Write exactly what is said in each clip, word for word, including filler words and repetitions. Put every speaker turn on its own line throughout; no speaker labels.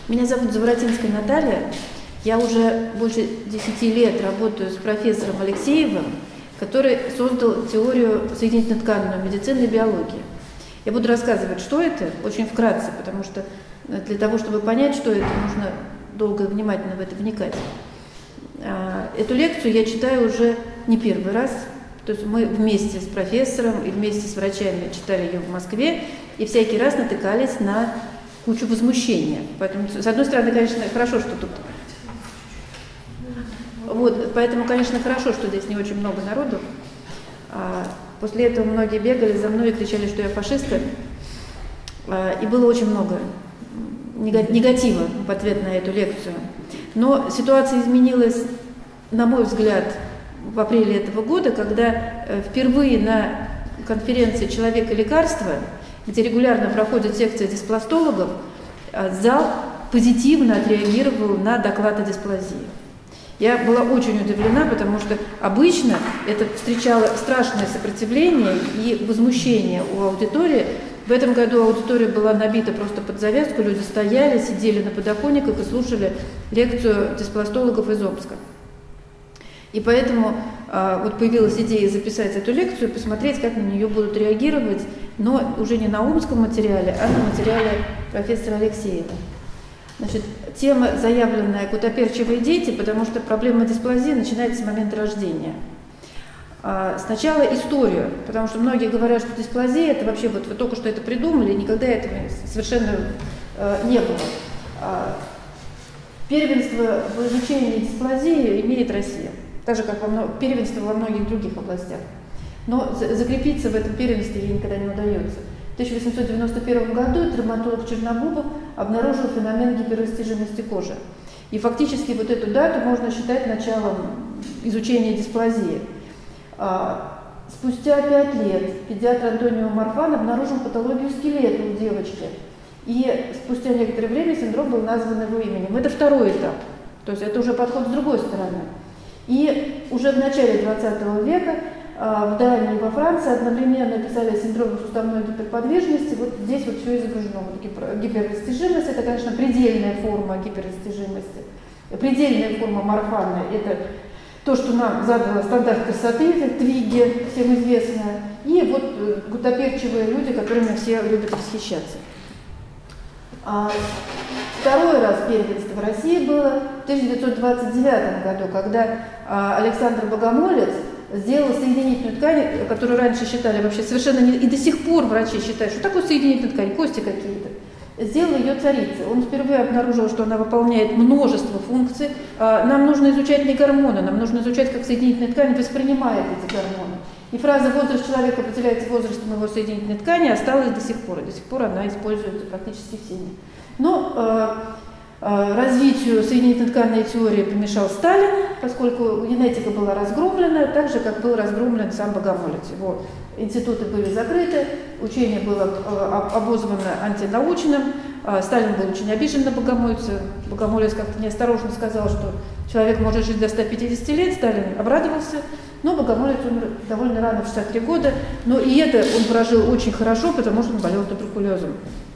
Меня зовут Заворотинская Наталья. Я уже больше десяти лет работаю с профессором Алексеевым, который создал теорию соединительно-тканной медицины и биологии. Я буду рассказывать, что это, очень вкратце, потому что для того, чтобы понять, что это, нужно долго и внимательно в это вникать. Эту лекцию я читаю уже не первый раз. То есть мы вместе с профессором и вместе с врачами читали ее в Москве, и всякий раз натыкались на кучу возмущения. Поэтому, с одной стороны, конечно, хорошо, что тут... Вот, поэтому, конечно, хорошо, что здесь не очень много народу. А после этого многие бегали за мной и кричали, что я фашистка. А, и было очень много негатива в ответ на эту лекцию. Но ситуация изменилась, на мой взгляд, в апреле этого года, когда впервые на конференции «Человек и лекарства», где регулярно проходит секция диспластологов, зал позитивно отреагировал на доклад о дисплазии. Я была очень удивлена, потому что обычно это встречало страшное сопротивление и возмущение у аудитории. В этом году аудитория была набита просто под завязку, люди стояли, сидели на подоконниках и слушали лекцию диспластологов из Омска. И поэтому а, вот появилась идея записать эту лекцию, посмотреть, как на нее будут реагировать, но уже не на омском материале, а на материале профессора Алексеева. Значит, тема заявленная «Гутоперчивые дети», потому что проблема дисплазии начинается с момента рождения. А, сначала историю, потому что многие говорят, что дисплазия – это вообще, вот вы только что это придумали, никогда этого совершенно а, не было. А, первенство в изучении дисплазии имеет Россия. Так же, как во много, первенство во многих других областях. Но закрепиться в этом первенстве ей никогда не удается. В тысяча восемьсот девяносто первом году травматолог Чернобубов обнаружил феномен гиперрастяжимости кожи. И фактически вот эту дату можно считать началом изучения дисплазии. Спустя пять лет педиатр Антонио Марфан обнаружил патологию скелета у девочки. И спустя некоторое время синдром был назван его именем. Это второй этап. То есть это уже подход с другой стороны. И уже в начале двадцатого века э, в Дании и во Франции одновременно писали синдром суставной гиперподвижности. Вот здесь вот все изображено. Вот гипер, гиперрастяжимость – это, конечно, предельная форма гиперрастяжимости. Предельная форма Марфана – это то, что нам задало стандарт красоты, это Твигги, всем известная. И вот э, гутоперчивые люди, которыми все любят восхищаться. А второй раз первенство в России было в тысяча девятьсот двадцать девятом году, когда а, Александр Богомолец сделал соединительную ткань, которую раньше считали вообще совершенно не... И до сих пор врачи считают, что такое соединительная ткань, кости какие-то. Сделал ее царицей. Он впервые обнаружил, что она выполняет множество функций. А, нам нужно изучать не гормоны, нам нужно изучать, как соединительная ткань воспринимает эти гормоны. И фраза «возраст человека определяется возрастом его соединительной ткани» осталась до сих пор, и до сих пор она используется практически всеми. Но э, э, развитию соединительно-тканной теории помешал Сталин, поскольку генетика была разгромлена, так же, как был разгромлен сам Богомолец. Его институты были закрыты, учение было э, обозвано антинаучным, э, Сталин был очень обижен на Богомольца. Богомолец как-то неосторожно сказал, что человек может жить до ста пятидесяти лет, Сталин обрадовался. Но Богомолец умер довольно рано, в шестьдесят три года, но и это он прожил очень хорошо, потому что он болел туберкулезом.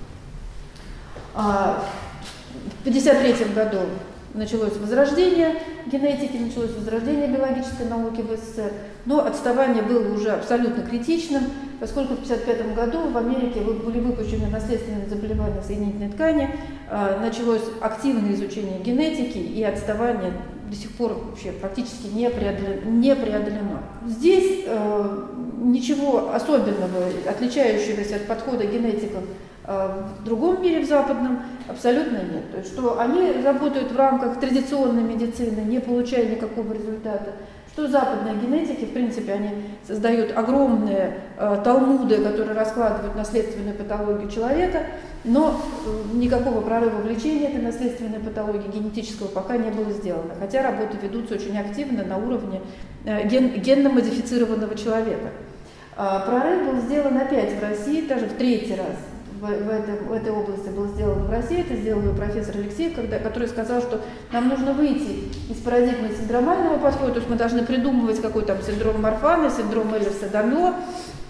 А в пятьдесят третьем году началось возрождение генетики, началось возрождение биологической науки в СССР, но отставание было уже абсолютно критичным, поскольку в пятьдесят пятом году в Америке были выпущены наследственные заболевания соединительной ткани, началось активное изучение генетики, и отставание до сих пор вообще практически не преодолено. Не преодолено. Здесь э, ничего особенного, отличающегося от подхода генетиков э, в другом мире, в западном, абсолютно нет. То есть, что они работают в рамках традиционной медицины, не получая никакого результата. Что западные генетики, в принципе, они создают огромные э, талмуды, которые раскладывают наследственную патологию человека, но э, никакого прорыва в лечении этой наследственной патологии генетического пока не было сделано. Хотя работы ведутся очень активно на уровне э, ген, генно-модифицированного человека. А прорыв был сделан опять в России, даже в третий раз. В, в, этом, в этой области был сделан в России, это сделал ее профессор Алексеев, когда, который сказал, что нам нужно выйти из парадигмы синдромального подхода, то есть мы должны придумывать какой-то синдром Марфана, синдром Эллерса-Данло,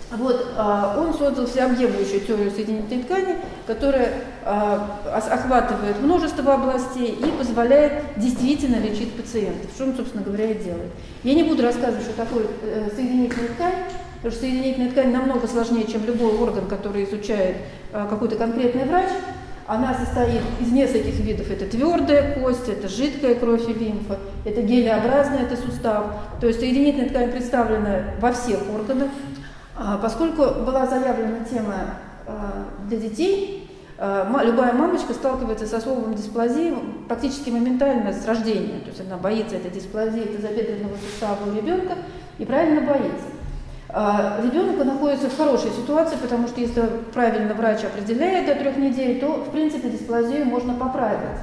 Вот, он создал всеобъемлющую теорию соединительной ткани, которая охватывает множество областей и позволяет действительно лечить пациентов, что он, собственно говоря, и делает. Я не буду рассказывать, что такое соединительная ткань, потому что соединительная ткань намного сложнее, чем любой орган, который изучает какой-то конкретный врач. Она состоит из нескольких видов. Это твердая кость, это жидкая кровь и лимфа, это гелеобразная, это сустав. То есть соединительная ткань представлена во всех органах. Поскольку была заявлена тема для детей, любая мамочка сталкивается с словом дисплазии практически моментально с рождения. То есть она боится этой дисплазии тазобедренного сустава у ребенка и правильно боится. Ребенок находится в хорошей ситуации, потому что если правильно врач определяет до трех недель, то в принципе дисплазию можно поправить.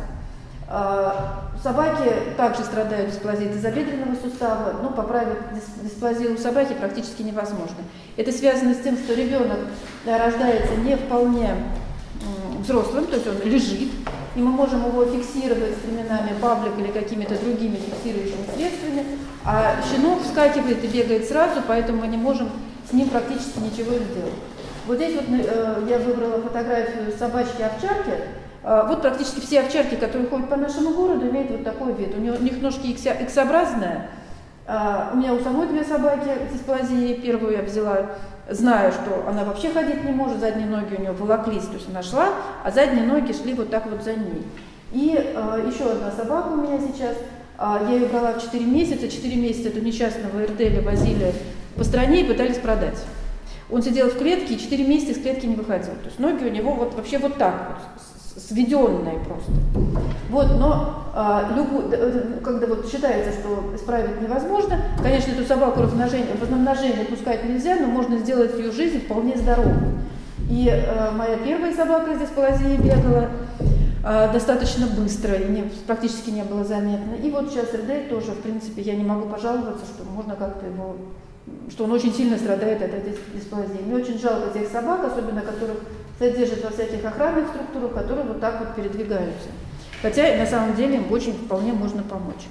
Собаки также страдают дисплазией тазобедренного сустава, но поправить дисплазию у собаки практически невозможно. Это связано с тем, что ребенок рождается не вполне взрослым, то есть он лежит, и мы можем его фиксировать стременами паблик или какими-то другими фиксирующими средствами, а щенок вскакивает и бегает сразу, поэтому мы не можем с ним практически ничего сделать. Вот здесь вот э, я выбрала фотографию собачки-овчарки. Э, вот практически все овчарки, которые ходят по нашему городу, имеют вот такой вид. У, него, у них ножки иксообразные. Э, у меня у самой две собаки с дисплазией. Первую я взяла, зная, что она вообще ходить не может, задние ноги у нее волоклись, то есть она шла, а задние ноги шли вот так вот за ней. И э, еще одна собака у меня сейчас, э, я ее брала в четыре месяца, четыре месяца эту несчастного Эрделя возили по стране и пытались продать. Он сидел в клетке и четыре месяца из клетки не выходил, то есть ноги у него вот, вообще вот так вот, сведенные просто. Вот, но а, любу, когда вот считается, что исправить невозможно, конечно, эту собаку размножение, размножение пускать нельзя, но можно сделать ее жизнь вполне здоровой. И а, моя первая собака с дисплазией бегала а, достаточно быстро, и не, практически не было заметно. И вот сейчас Эрдель тоже, в принципе, я не могу пожаловаться, что можно как-то его, что он очень сильно страдает от этой дисплазии. Мне очень жалко тех собак, особенно которых содержат во всяких охранных структурах, которые вот так вот передвигаются. Хотя на самом деле им очень вполне можно помочь.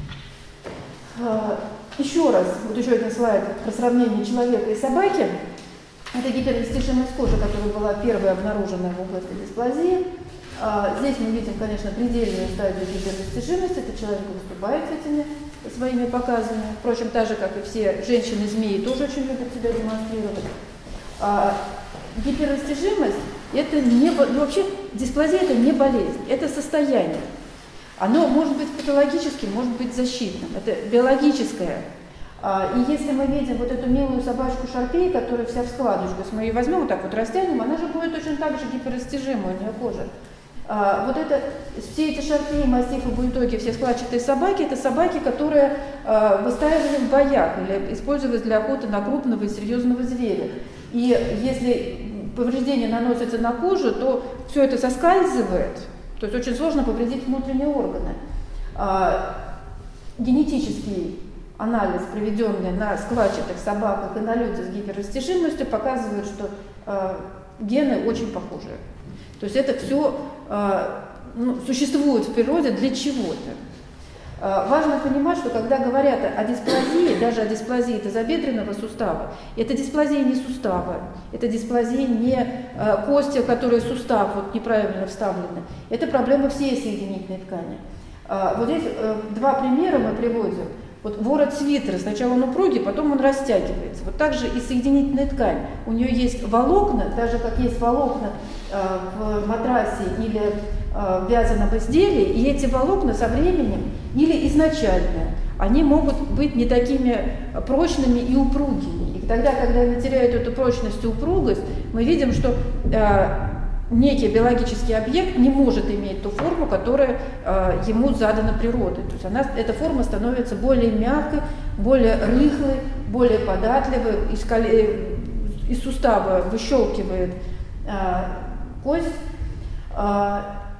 Еще раз, вот еще один слайд про сравнение человека и собаки. Это гиперрастяжимость кожи, которая была первой обнаружена в области дисплазии. Здесь мы видим, конечно, предельную стадию гиперрастяжимости. Это человек выступает с этими своими показами. Впрочем, так же, как и все женщины-змеи, тоже очень любят себя демонстрировать. Гиперрастяжимость – это не, ну, вообще дисплазия – это не болезнь, это состояние. Оно может быть патологическим, может быть защитным, это биологическое. И если мы видим вот эту милую собачку Шарпей, которая вся в складочках, если мы ее возьмем вот так вот растянем, она же будет точно так же гиперрастяжимая у нее кожа. Вот это, все эти Шарпеи, мастифы, бульдоги, все складчатые собаки – это собаки, которые выстаивали в боях или использовались для охоты на крупного и серьезного зверя. И если повреждение наносится на кожу, то все это соскальзывает, то есть очень сложно повредить внутренние органы. А, генетический анализ, проведенный на складчатых собаках и на людях с гиперрастяжимостью, показывает, что а, гены очень похожи. То есть это все а, ну, существует в природе для чего-то. Важно понимать, что когда говорят о дисплазии, даже о дисплазии тазобедренного сустава, это дисплазия не сустава, это дисплазия не кости, которые сустав вот неправильно вставлены. Это проблема всей соединительной ткани. Вот здесь два примера мы приводим. Вот ворот свитера, сначала он упругий, потом он растягивается. Вот так же и соединительная ткань. У нее есть волокна, даже как есть волокна э, в матрасе или э, в вязаном изделии, и эти волокна со временем или изначально, они могут быть не такими прочными и упругими. И тогда, когда они теряют эту прочность и упругость, мы видим, что э, некий биологический объект не может иметь ту форму, которая э, ему задана природой. То есть она, эта форма становится более мягкой, более рыхлой, более податливой, из, коле, из сустава выщелкивает э, кость, э,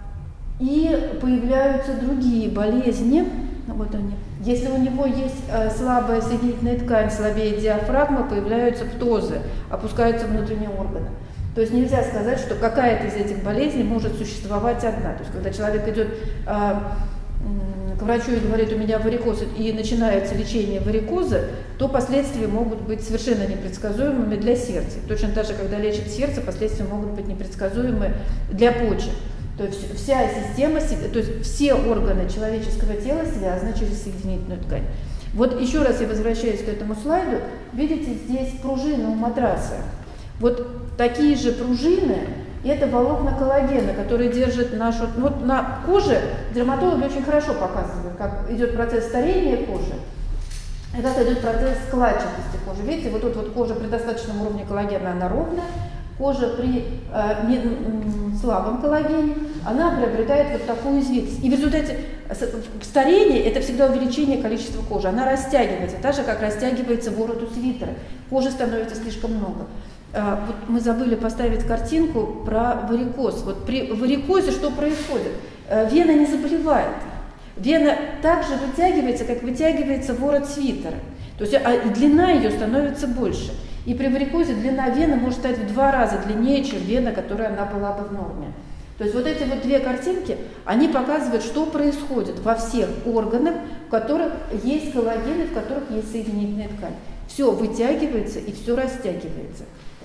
и появляются другие болезни. Вот они. Если у него есть э, слабая соединительная ткань, слабее диафрагма, появляются птозы, опускаются внутренние органы. То есть нельзя сказать, что какая-то из этих болезней может существовать одна. То есть когда человек идет э, к врачу и говорит, у меня варикоз, и начинается лечение варикоза, то последствия могут быть совершенно непредсказуемыми для сердца. Точно так же, когда лечат сердце, последствия могут быть непредсказуемы для почек. То есть вся система, то есть все органы человеческого тела связаны через соединительную ткань. Вот еще раз я возвращаюсь к этому слайду. Видите, здесь пружины у матраса. Вот такие же пружины, это волокна коллагена, которые держат нашу... Ну, вот на коже дерматологи очень хорошо показывают, как идет процесс старения кожи, и как идет процесс складчатости кожи. Видите, вот тут вот кожа при достаточном уровне коллагена, она ровная. Кожа при э, слабом коллагене, она приобретает вот такую извитость. И в результате старения это всегда увеличение количества кожи. Она растягивается, так же, как растягивается ворот у свитера. Кожи становится слишком много. Э, вот мы забыли поставить картинку про варикоз. Вот при варикозе что происходит? Э, вена не заболевает. Вена также вытягивается, как вытягивается ворот свитера. То есть а, и длина ее становится больше. И при варикозе длина вены может стать в два раза длиннее, чем вена, которая она была бы в норме. То есть вот эти вот две картинки, они показывают, что происходит во всех органах, в которых есть коллаген и в которых есть соединительная ткань. Все вытягивается и все растягивается.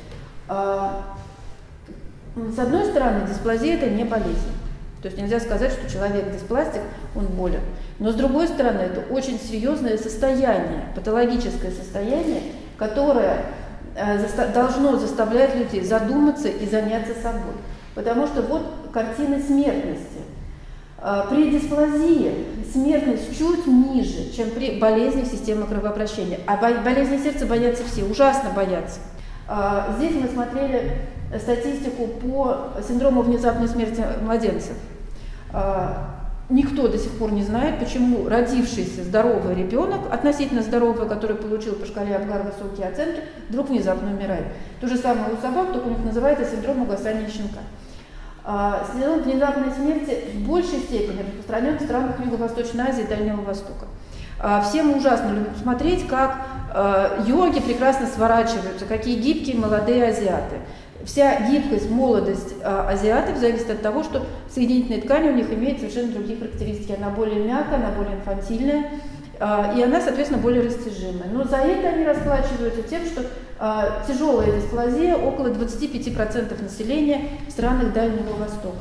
С одной стороны, дисплазия – это не болезнь. То есть нельзя сказать, что человек диспластик, он болен. Но с другой стороны, это очень серьезное состояние, патологическое состояние, которое должно заставлять людей задуматься и заняться собой. Потому что вот картина смертности. При дисплазии смертность чуть ниже, чем при болезни системы кровообращения. А болезни сердца боятся все, ужасно боятся. Здесь мы смотрели статистику по синдрому внезапной смерти младенцев. Никто до сих пор не знает, почему родившийся здоровый ребенок, относительно здоровый, который получил по шкале Апгар высокие оценки, вдруг внезапно умирает. То же самое у собак, только у них называется синдром угасания щенка. Синдром внезапной смерти в большей степени распространен в странах Юго-Восточной Азии и Дальнего Востока. Все мы ужасно любим смотреть, как йоги прекрасно сворачиваются, какие гибкие молодые азиаты. Вся гибкость, молодость а, азиатов зависит от того, что соединительная ткань у них имеет совершенно другие характеристики. Она более мягкая, она более инфантильная, а, и она, соответственно, более растяжимая. Но за это они расплачиваются тем, что а, тяжелая дисплазия около двадцати пяти процентов населения в странах Дальнего Востока.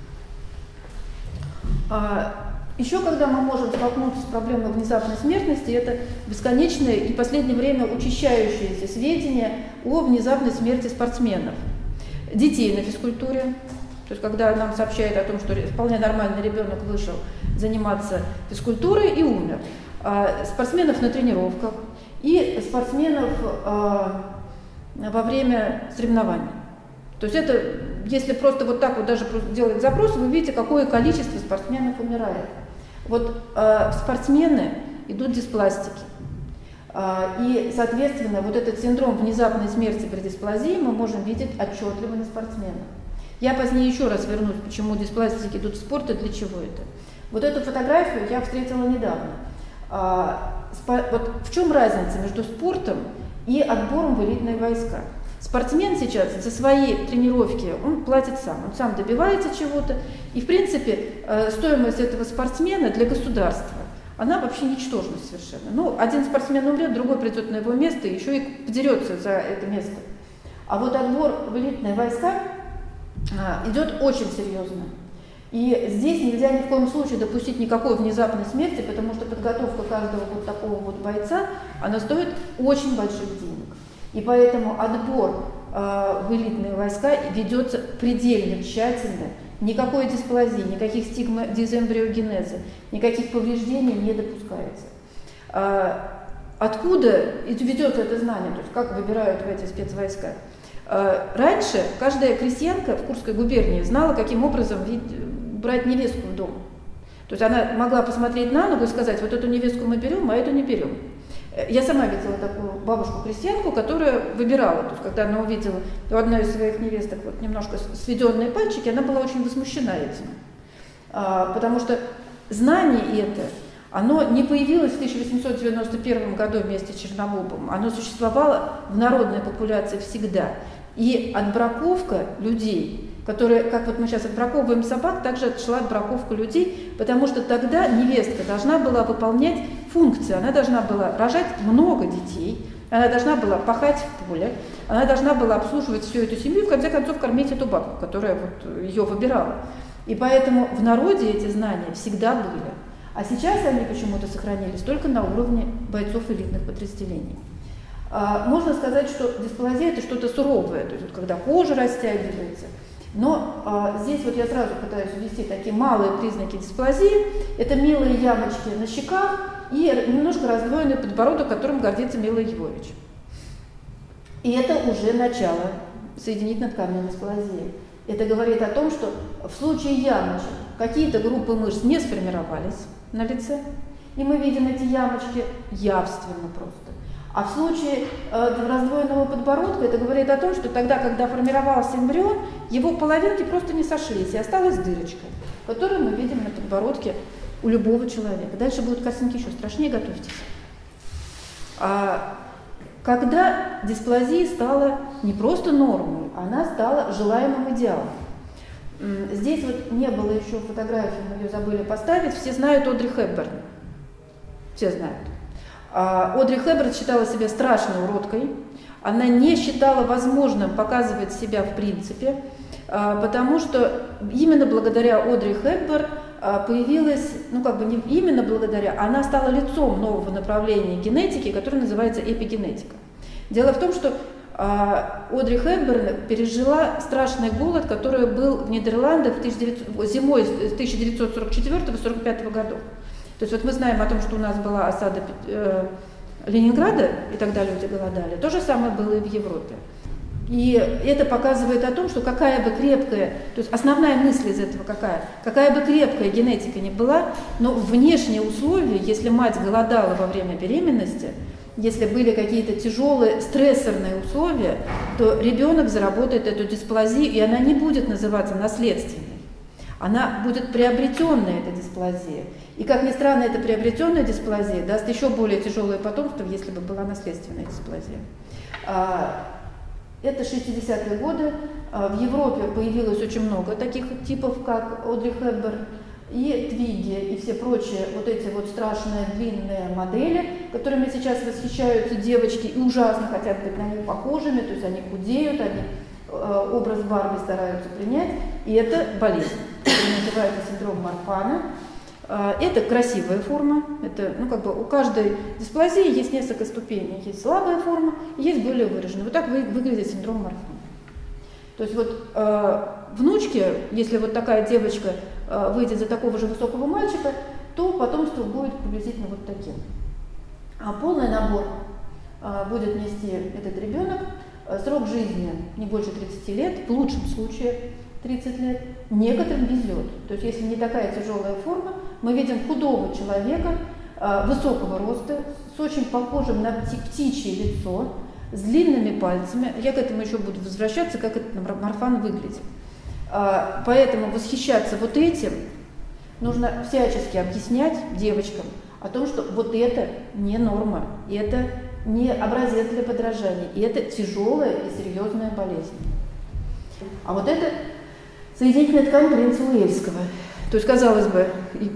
А, Еще когда мы можем столкнуться с проблемой внезапной смертности, это бесконечные и в последнее время учащающиеся сведения о внезапной смерти спортсменов. Детей на физкультуре, то есть когда нам сообщают о том, что вполне нормальный ребенок вышел заниматься физкультурой и умер. Спортсменов на тренировках и спортсменов во время соревнований. То есть это, если просто вот так вот даже делать запрос, вы видите, какое количество спортсменов умирает. Вот э, спортсмены идут диспластики. Э, и, соответственно, вот этот синдром внезапной смерти при дисплазии мы можем видеть отчетливо на спортсменах. Я позднее еще раз вернусь, почему диспластики идут в спорт и для чего это. Вот эту фотографию я встретила недавно. Э, спо- вот в чем разница между спортом и отбором в элитные войска? Спортсмен сейчас за свои тренировки, он платит сам, он сам добивается чего-то. И, в принципе, стоимость этого спортсмена для государства, она вообще ничтожна совершенно. Ну, один спортсмен умрет, другой придет на его место и еще и подерется за это место. А вот отбор в элитные войска идет очень серьезно. И здесь нельзя ни в коем случае допустить никакой внезапной смерти, потому что подготовка каждого вот такого вот бойца, она стоит очень больших денег. И поэтому отбор э, в элитные войска ведется предельно тщательно. Никакой дисплазии, никаких стигма дизэмбриогенеза, никаких повреждений не допускается. Э, откуда ведется это знание, то есть как выбирают в эти спецвойска? Э, раньше каждая крестьянка в Курской губернии знала, каким образом брать невестку в дом. То есть она могла посмотреть на ногу и сказать, вот эту невестку мы берем, а эту не берем. Я сама видела такую бабушку-крестьянку, которая выбирала, то есть когда она увидела у одной из своих невесток вот немножко сведенные пальчики, она была очень возмущена этим, а, потому что знание это, оно не появилось в тысяча восемьсот девяносто первом году вместе с Чернолобом, оно существовало в народной популяции всегда, и отбраковка людей которая, как вот мы сейчас отбраковываем собак, также шла отбраковка людей, потому что тогда невестка должна была выполнять функции, она должна была рожать много детей, она должна была пахать в поле, она должна была обслуживать всю эту семью и в конце концов кормить эту бабку, которая вот ее выбирала. И поэтому в народе эти знания всегда были. А сейчас они почему-то сохранились только на уровне бойцов элитных подразделений. А, можно сказать, что дисплазия – это что-то суровое, то есть вот, когда кожа растягивается. Но а, здесь вот я сразу пытаюсь ввести такие малые признаки дисплазии. Это милые ямочки на щеках и немножко раздвоенный подбородок, которым гордится Мила Йовович. И это уже начало соединительно-тканной дисплазии. Это говорит о том, что в случае ямочек какие-то группы мышц не сформировались на лице, и мы видим эти ямочки явственно просто. А в случае э, раздвоенного подбородка это говорит о том, что тогда, когда формировался эмбрион, его половинки просто не сошлись, и осталась дырочка, которую мы видим на подбородке у любого человека. Дальше будут картинки еще страшнее, готовьтесь. А когда дисплазия стала не просто нормой, она стала желаемым идеалом. Здесь вот не было еще фотографии, мы ее забыли поставить, все знают Одри Хепберн. Все знают. Одри Хепберн считала себя страшной уродкой, она не считала возможным показывать себя в принципе, потому что именно благодаря Одри Хепберн появилась, ну как бы не именно благодаря, она стала лицом нового направления генетики, которое называется эпигенетика. Дело в том, что Одри Хепберн пережила страшный голод, который был в Нидерландах в зимой тысяча девятьсот сорок четвёртого — сорок пятого годов. То есть вот мы знаем о том, что у нас была осада э, Ленинграда, и тогда люди голодали. То же самое было и в Европе. И это показывает о том, что какая бы крепкая, то есть основная мысль из этого какая, какая бы крепкая генетика ни была, но внешние условия, если мать голодала во время беременности, если были какие-то тяжелые стрессорные условия, то ребенок заработает эту дисплазию, и она не будет называться наследственной. Она будет приобретенная, эта дисплазия. И, как ни странно, эта приобретенная дисплазия даст еще более тяжелое потомство, если бы была наследственная дисплазия. Это шестидесятые годы. В Европе появилось очень много таких типов, как Одри Хепберн и Твиги, и все прочие вот эти вот страшные длинные модели, которыми сейчас восхищаются девочки и ужасно хотят быть на них похожими, то есть они худеют, они образ Барби стараются принять, и это болезнь, которая называется синдром Марфана. Это красивая форма, это, ну, как бы у каждой дисплазии есть несколько ступеней, есть слабая форма, есть более выраженная. Вот так вы, выглядит синдром Марфана. То есть вот э, внучке, если вот такая девочка э, выйдет за такого же высокого мальчика, то потомство будет приблизительно вот таким. А полный набор э, будет нести этот ребенок. Срок жизни не больше тридцати лет, в лучшем случае тридцать лет. Некоторым везет. То есть если не такая тяжелая форма, мы видим худого человека, э, высокого роста, с очень похожим на птичье лицо, с длинными пальцами. Я к этому еще буду возвращаться, как этот Марфан выглядит. Э, поэтому восхищаться вот этим нужно всячески объяснять девочкам о том, что вот это не норма, и это не образец для подражания, и это тяжелая и серьезная болезнь. А вот это соединительная ткань принца Уэльского. То есть, казалось бы, и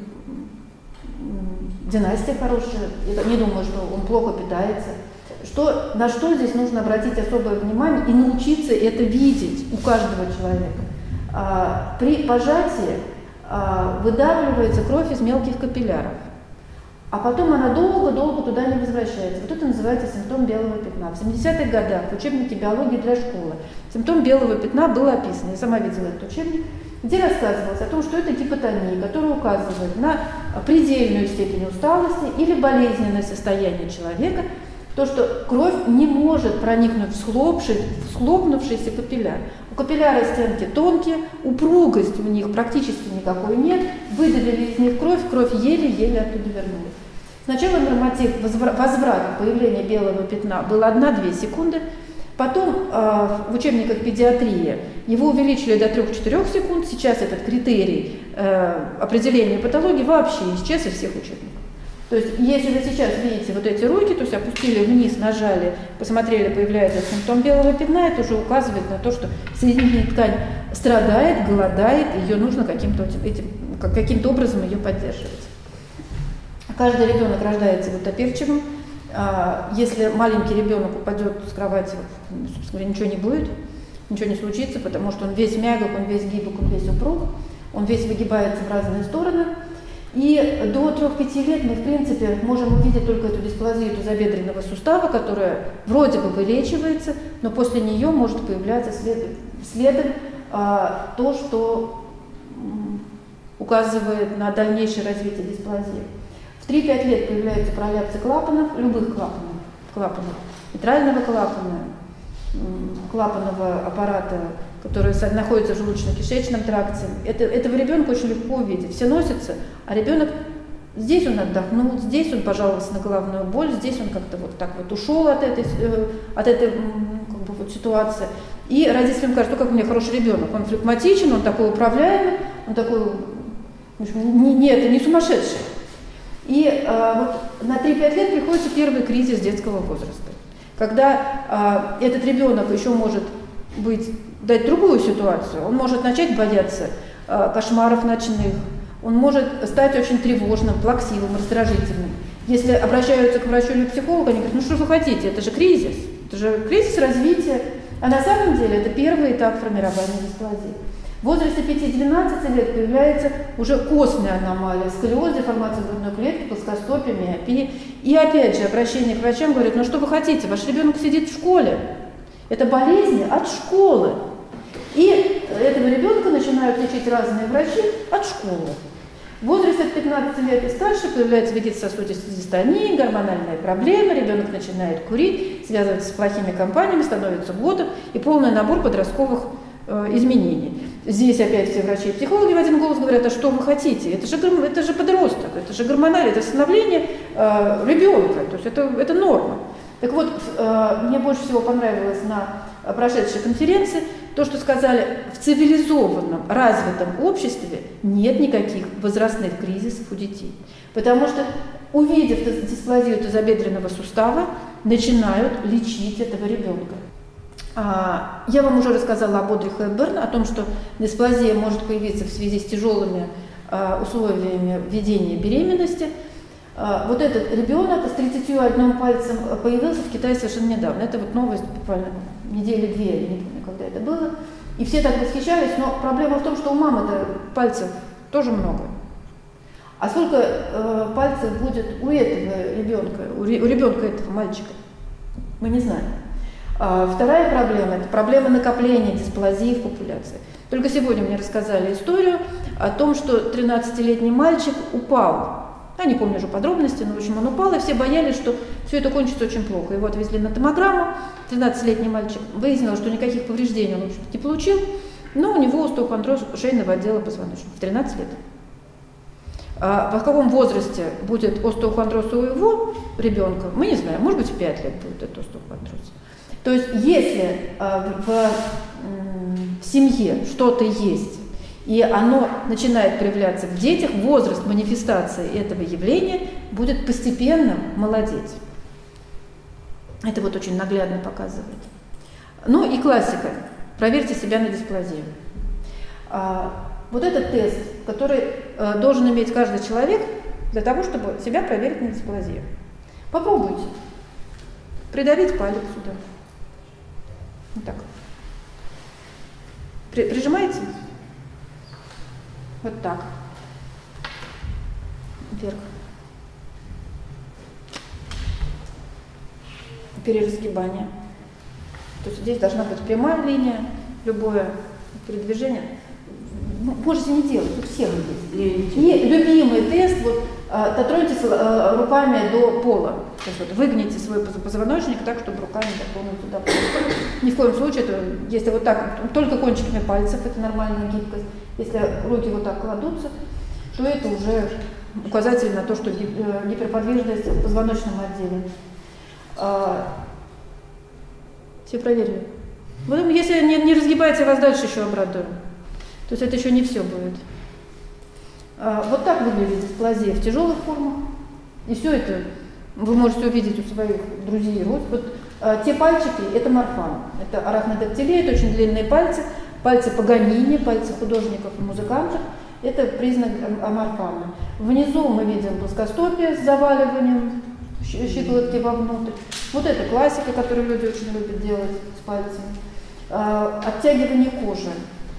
династия хорошая, я не думаю, что он плохо питается. Что, на что здесь нужно обратить особое внимание и научиться это видеть у каждого человека. А, при пожатии а, выдавливается кровь из мелких капилляров, а потом она долго-долго туда не возвращается. Вот это называется симптом белого пятна. В семидесятых годах в учебнике биологии для школы симптом белого пятна был описан. Я сама видела этот учебник, где рассказывалось о том, что это гипотония, которая указывает на предельную степень усталости или болезненное состояние человека, то, что кровь не может проникнуть в, схлопший, в схлопнувшийся капилляр. У капилляра стенки тонкие, упругости у них практически никакой нет, выдавили из них кровь, кровь еле-еле оттуда вернулась. Сначала норматив возврата появления белого пятна был одна-две секунды, потом э, в учебниках педиатрии его увеличили до трёх-четырёх секунд, сейчас этот критерий э, определения патологии вообще исчез из всех учебников. То есть, если вы сейчас видите вот эти руки, то есть опустили вниз, нажали, посмотрели, появляется симптом белого пятна, это уже указывает на то, что соединительная ткань страдает, голодает, ее нужно каким-то этим, каким-то образом ее поддерживать. Каждый ребенок рождается гуттаперчевым. Если маленький ребенок упадет с кровати, собственно говоря, ничего не будет, ничего не случится, потому что он весь мягок, он весь гибок, он весь упруг, он весь выгибается в разные стороны. И до трёх-пяти лет мы, в принципе, можем увидеть только эту дисплазию тазобедренного сустава, которая вроде бы вылечивается, но после нее может появляться след, следом а, то, что м, указывает на дальнейшее развитие дисплазии. В три-пять лет появляются проляпсы клапанов, любых клапанов, клапанов митрального клапана, клапанного аппарата, который находится в желудочно-кишечном тракте. Это, этого ребенка очень легко увидеть. Все носятся, а ребенок здесь он отдохнул, здесь он пожаловался на головную боль, здесь он как-то вот так вот ушел от этой, от этой как бы, вот, ситуации. И родителям кажется, что как у меня хороший ребенок, он флегматичен, он такой управляемый, он такой, в общем, не, не, это не сумасшедший. И а, вот на три-пять лет приходится первый кризис детского возраста, когда а, этот ребенок еще может быть, дать другую ситуацию. Он может начать бояться а, кошмаров ночных, он может стать очень тревожным, плаксивым, раздражительным. Если обращаются к врачу или к психологу, они говорят, ну что вы хотите, это же кризис, это же кризис развития. А на самом деле это первый этап формирования дисплазии. В возрасте пяти-двенадцати лет появляется уже костная аномалия, сколиоз, деформация грудной клетки, плоскостопие, миопия. И опять же обращение к врачам говорит, ну что вы хотите, ваш ребенок сидит в школе. Это болезни от школы. И этого ребенка начинают лечить разные врачи от школы. В возрасте от пятнадцати лет и старше появляется вегетососудистая дистония, гормональные проблемы, ребенок начинает курить, связывается с плохими компаниями, становится годом и полный набор подростковых э, изменений. Здесь опять все врачи и психологи в один голос говорят, а что вы хотите? Это же, это же подросток, это же гормональное, это становление э, ребенка, то есть это, это норма. Так вот, э, мне больше всего понравилось на прошедшей конференции то, что сказали, в цивилизованном, развитом обществе нет никаких возрастных кризисов у детей. Потому что, увидев дисплазию тазобедренного сустава, начинают лечить этого ребенка. А, я вам уже рассказала об Одри Хепберн, о том, что дисплазия может появиться в связи с тяжелыми а, условиями ведения беременности. Вот этот ребенок с тридцатью одним пальцем появился в Китае совершенно недавно. Это вот новость буквально недели две, я не помню, когда это было. И все так восхищались, но проблема в том, что у мамы-то пальцев тоже много. А сколько э, пальцев будет у этого ребенка, у, ре, у ребенка этого мальчика, мы не знаем. А вторая проблема – это проблема накопления дисплазии в популяции. Только сегодня мне рассказали историю о том, что тринадцатилетний мальчик упал. Я не помню уже подробности, но в общем он упал, и все боялись, что все это кончится очень плохо. Его отвезли на томограмму, тринадцатилетний мальчик, выяснилось, что никаких повреждений он, в общем, не получил, но у него остеохондроз шейного отдела позвоночника в тринадцать лет. А в каком возрасте будет остеохондроз у его ребенка, мы не знаем, может быть в пять лет будет этот остеохондроз. То есть если а, в, в семье что-то есть, и оно начинает проявляться в детях, возраст манифестации этого явления будет постепенно молодеть. Это вот очень наглядно показывает. Ну и классика. Проверьте себя на дисплазию. А, вот этот тест, который а, должен иметь каждый человек для того, чтобы себя проверить на дисплазию. Попробуйте. Придавить палец сюда. Вот так. При, прижимаете? Вот так. Вверх. Переразгибание. То есть здесь должна быть прямая линия, любое передвижение. Можете не делать, у всех есть. И любимый тест, вот, дотроньтесь руками до пола. То есть вот, выгните свой позвоночник так, чтобы руками дотронуть туда пола. Ни в коем случае, это, если вот так, только кончиками пальцев, это нормальная гибкость. Если руки вот так кладутся, то это уже указатель на то, что гиперподвижность в позвоночном отделе. Все проверили. Потом, если не, не разгибается, я вас дальше еще обрадую. То есть это еще не все будет. Вот так выглядит дисплазия в тяжелых формах. И все это вы можете увидеть у своих друзей. Вот, вот а, те пальчики – это Марфан. Это арахнодактилия, это очень длинные пальцы, пальцы Паганини, пальцы художников и музыкантов. Это признак Марфана. Внизу мы видим плоскостопие с заваливанием щиколотки вовнутрь. Вот это классика, которую люди очень любят делать с пальцами. А, оттягивание кожи.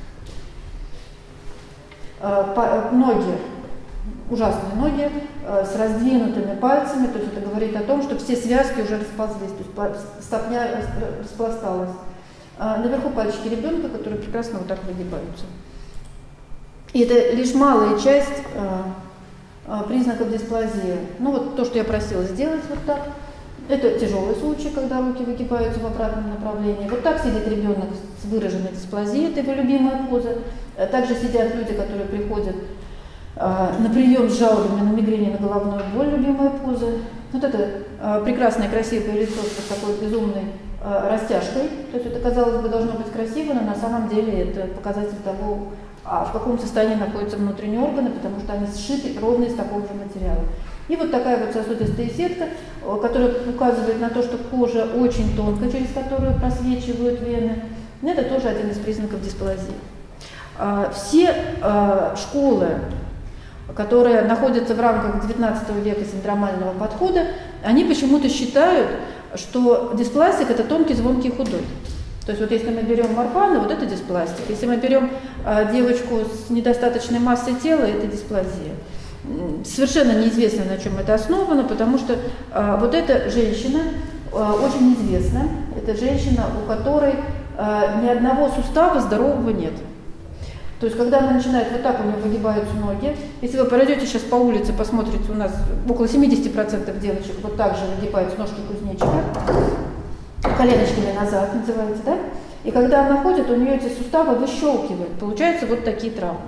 А, по, ноги. Ужасные ноги э, с раздвинутыми пальцами, то есть это говорит о том, что все связки уже расползлись, то есть стопня распласталась. А наверху пальчики ребенка, которые прекрасно вот так выгибаются. И это лишь малая часть э, э, признаков дисплазии. Ну вот то, что я просила сделать вот так. Это тяжелый случай, когда руки выгибаются в обратном направлении. Вот так сидит ребенок с выраженной дисплазией, это его любимая поза. Также сидят люди, которые приходят на прием с жалобами на мигрень и на головную боль, любимая поза. Вот это э, прекрасное, красивое лицо с такой безумной э, растяжкой. То есть это, казалось бы, должно быть красиво, но на самом деле это показатель того, а в каком состоянии находятся внутренние органы, потому что они сшиты ровно из такого же материала. И вот такая вот сосудистая сетка, которая указывает на то, что кожа очень тонкая, через которую просвечивают вены. Это тоже один из признаков дисплазии. Э, все э, школы, которые находятся в рамках девятнадцатого века синдромального подхода, они почему-то считают, что диспластик – это тонкий, звонкий, худой. То есть вот если мы берем Марфана, вот это диспластик. Если мы берем а, девочку с недостаточной массой тела, это дисплазия. Совершенно неизвестно, на чем это основано, потому что а, вот эта женщина а, очень известна. Это женщина, у которой а, ни одного сустава здорового нет. То есть, когда она начинает вот так, у нее выгибаются ноги. Если вы пройдете сейчас по улице, посмотрите, у нас около семьдесят процентов девочек вот так же выгибаются ножки кузнечика, коленочками назад называется, да? И когда она ходит, у нее эти суставы выщелкивают. Получаются вот такие травмы.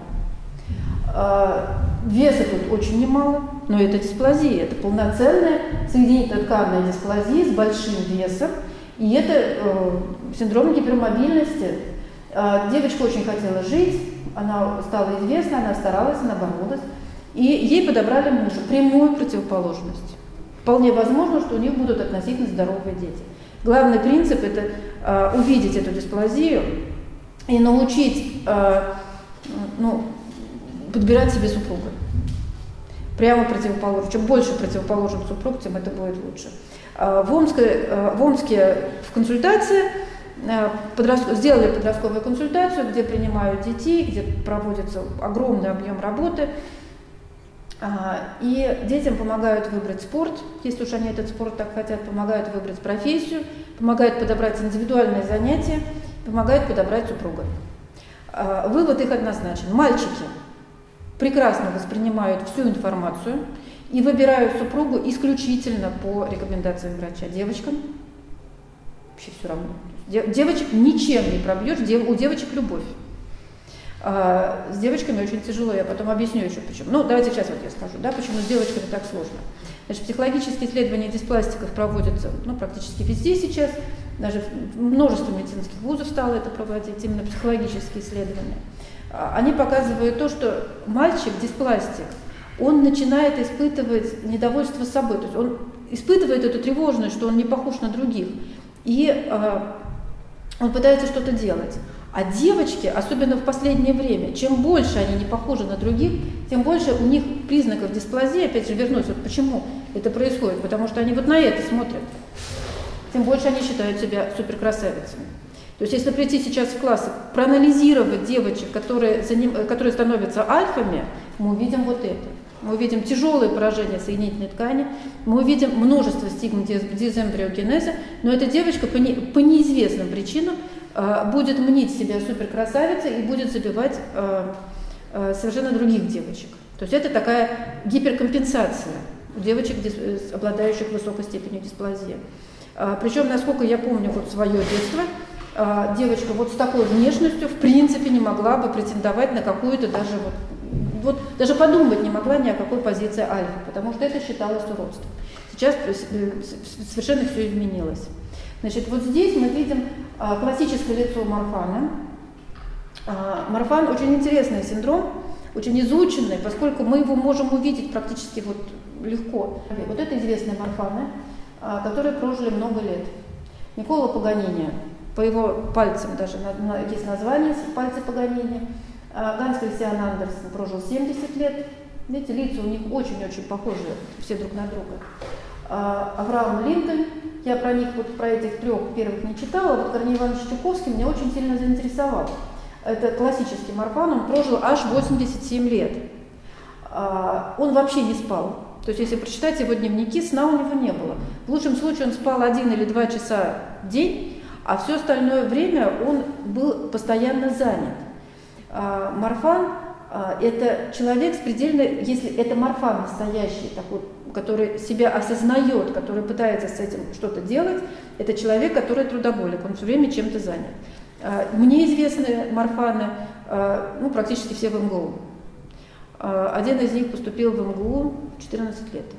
Веса тут очень немало, но это дисплазия. Это полноценная соединительно-тканная дисплазия с большим весом. И это э, синдром гипермобильности. Девочка очень хотела жить, она стала известна, она старалась, она боролась, и ей подобрали мужа, прямую противоположность. Вполне возможно, что у них будут относительно здоровые дети. Главный принцип – это э, увидеть эту дисплазию и научить э, ну, подбирать себе супруга. Прямо противоположно. Чем больше противоположен супруг, тем это будет лучше. Э, в, Омске, э, в Омске в консультации Подростк... сделали подростковую консультацию, где принимают детей, где проводится огромный объем работы. И детям помогают выбрать спорт, если уж они этот спорт так хотят, помогают выбрать профессию, помогают подобрать индивидуальные занятия, помогают подобрать супруга. Вывод их однозначен. Мальчики прекрасно воспринимают всю информацию и выбирают супругу исключительно по рекомендациям врача. Девочкам вообще все равно. Девочек ничем не пробьешь, у девочек любовь. А с девочками очень тяжело, я потом объясню еще почему. Ну, давайте сейчас вот я скажу, да, почему с девочками так сложно. Значит, психологические исследования диспластиков проводятся ну, практически везде сейчас, даже множество медицинских вузов стало это проводить, именно психологические исследования. Они показывают то, что мальчик, диспластик, он начинает испытывать недовольство собой, то есть он испытывает эту тревожность, что он не похож на других. И э, он пытается что-то делать. А девочки, особенно в последнее время, чем больше они не похожи на других, тем больше у них признаков дисплазии, опять же вернусь, вот почему это происходит, потому что они вот на это смотрят, тем больше они считают себя суперкрасавицами. То есть если прийти сейчас в класс, проанализировать девочек, которые, которые становятся альфами, мы увидим вот это. Мы увидим тяжелые поражения соединительной ткани, мы увидим множество стигм дизэмбриогенеза, но эта девочка по, не, по неизвестным причинам э, будет мнить себя суперкрасавицей и будет забивать э, э, совершенно других девочек. То есть это такая гиперкомпенсация у девочек, обладающих высокой степенью дисплазии. Э, причем, насколько я помню вот свое детство, э, девочка вот с такой внешностью в принципе не могла бы претендовать на какую-то даже вот Вот даже подумать не могла ни о какой позиции альфа, потому что это считалось уродством. Сейчас совершенно все изменилось. Значит, вот здесь мы видим классическое лицо Марфана. Марфан очень интересный синдром. очень изученный, поскольку мы его можем увидеть практически вот легко. Вот это известные Марфаны, которые прожили много лет. Никколо Паганини, по его пальцам даже есть название «Пальцы Паганини». Ганс Кристиан Андерсен прожил семьдесят лет. Видите, лица у них очень-очень похожи все друг на друга. Авраам Линкольн, я про них, вот про этих трех первых не читала, вот Корней Иванович Чуковский меня очень сильно заинтересовал. Это классический Марфан, он прожил аж восемьдесят семь лет. Он вообще не спал. То есть, если прочитать его дневники, сна у него не было. В лучшем случае он спал один или два часа в день, а все остальное время он был постоянно занят. Марфан – это человек с предельно, если это Марфан настоящий, такой, который себя осознает, который пытается с этим что-то делать, это человек, который трудоголик, он все время чем-то занят. Мне известны Марфаны, ну, практически все в эм гэ у. Один из них поступил в эм гэ у в четырнадцать лет.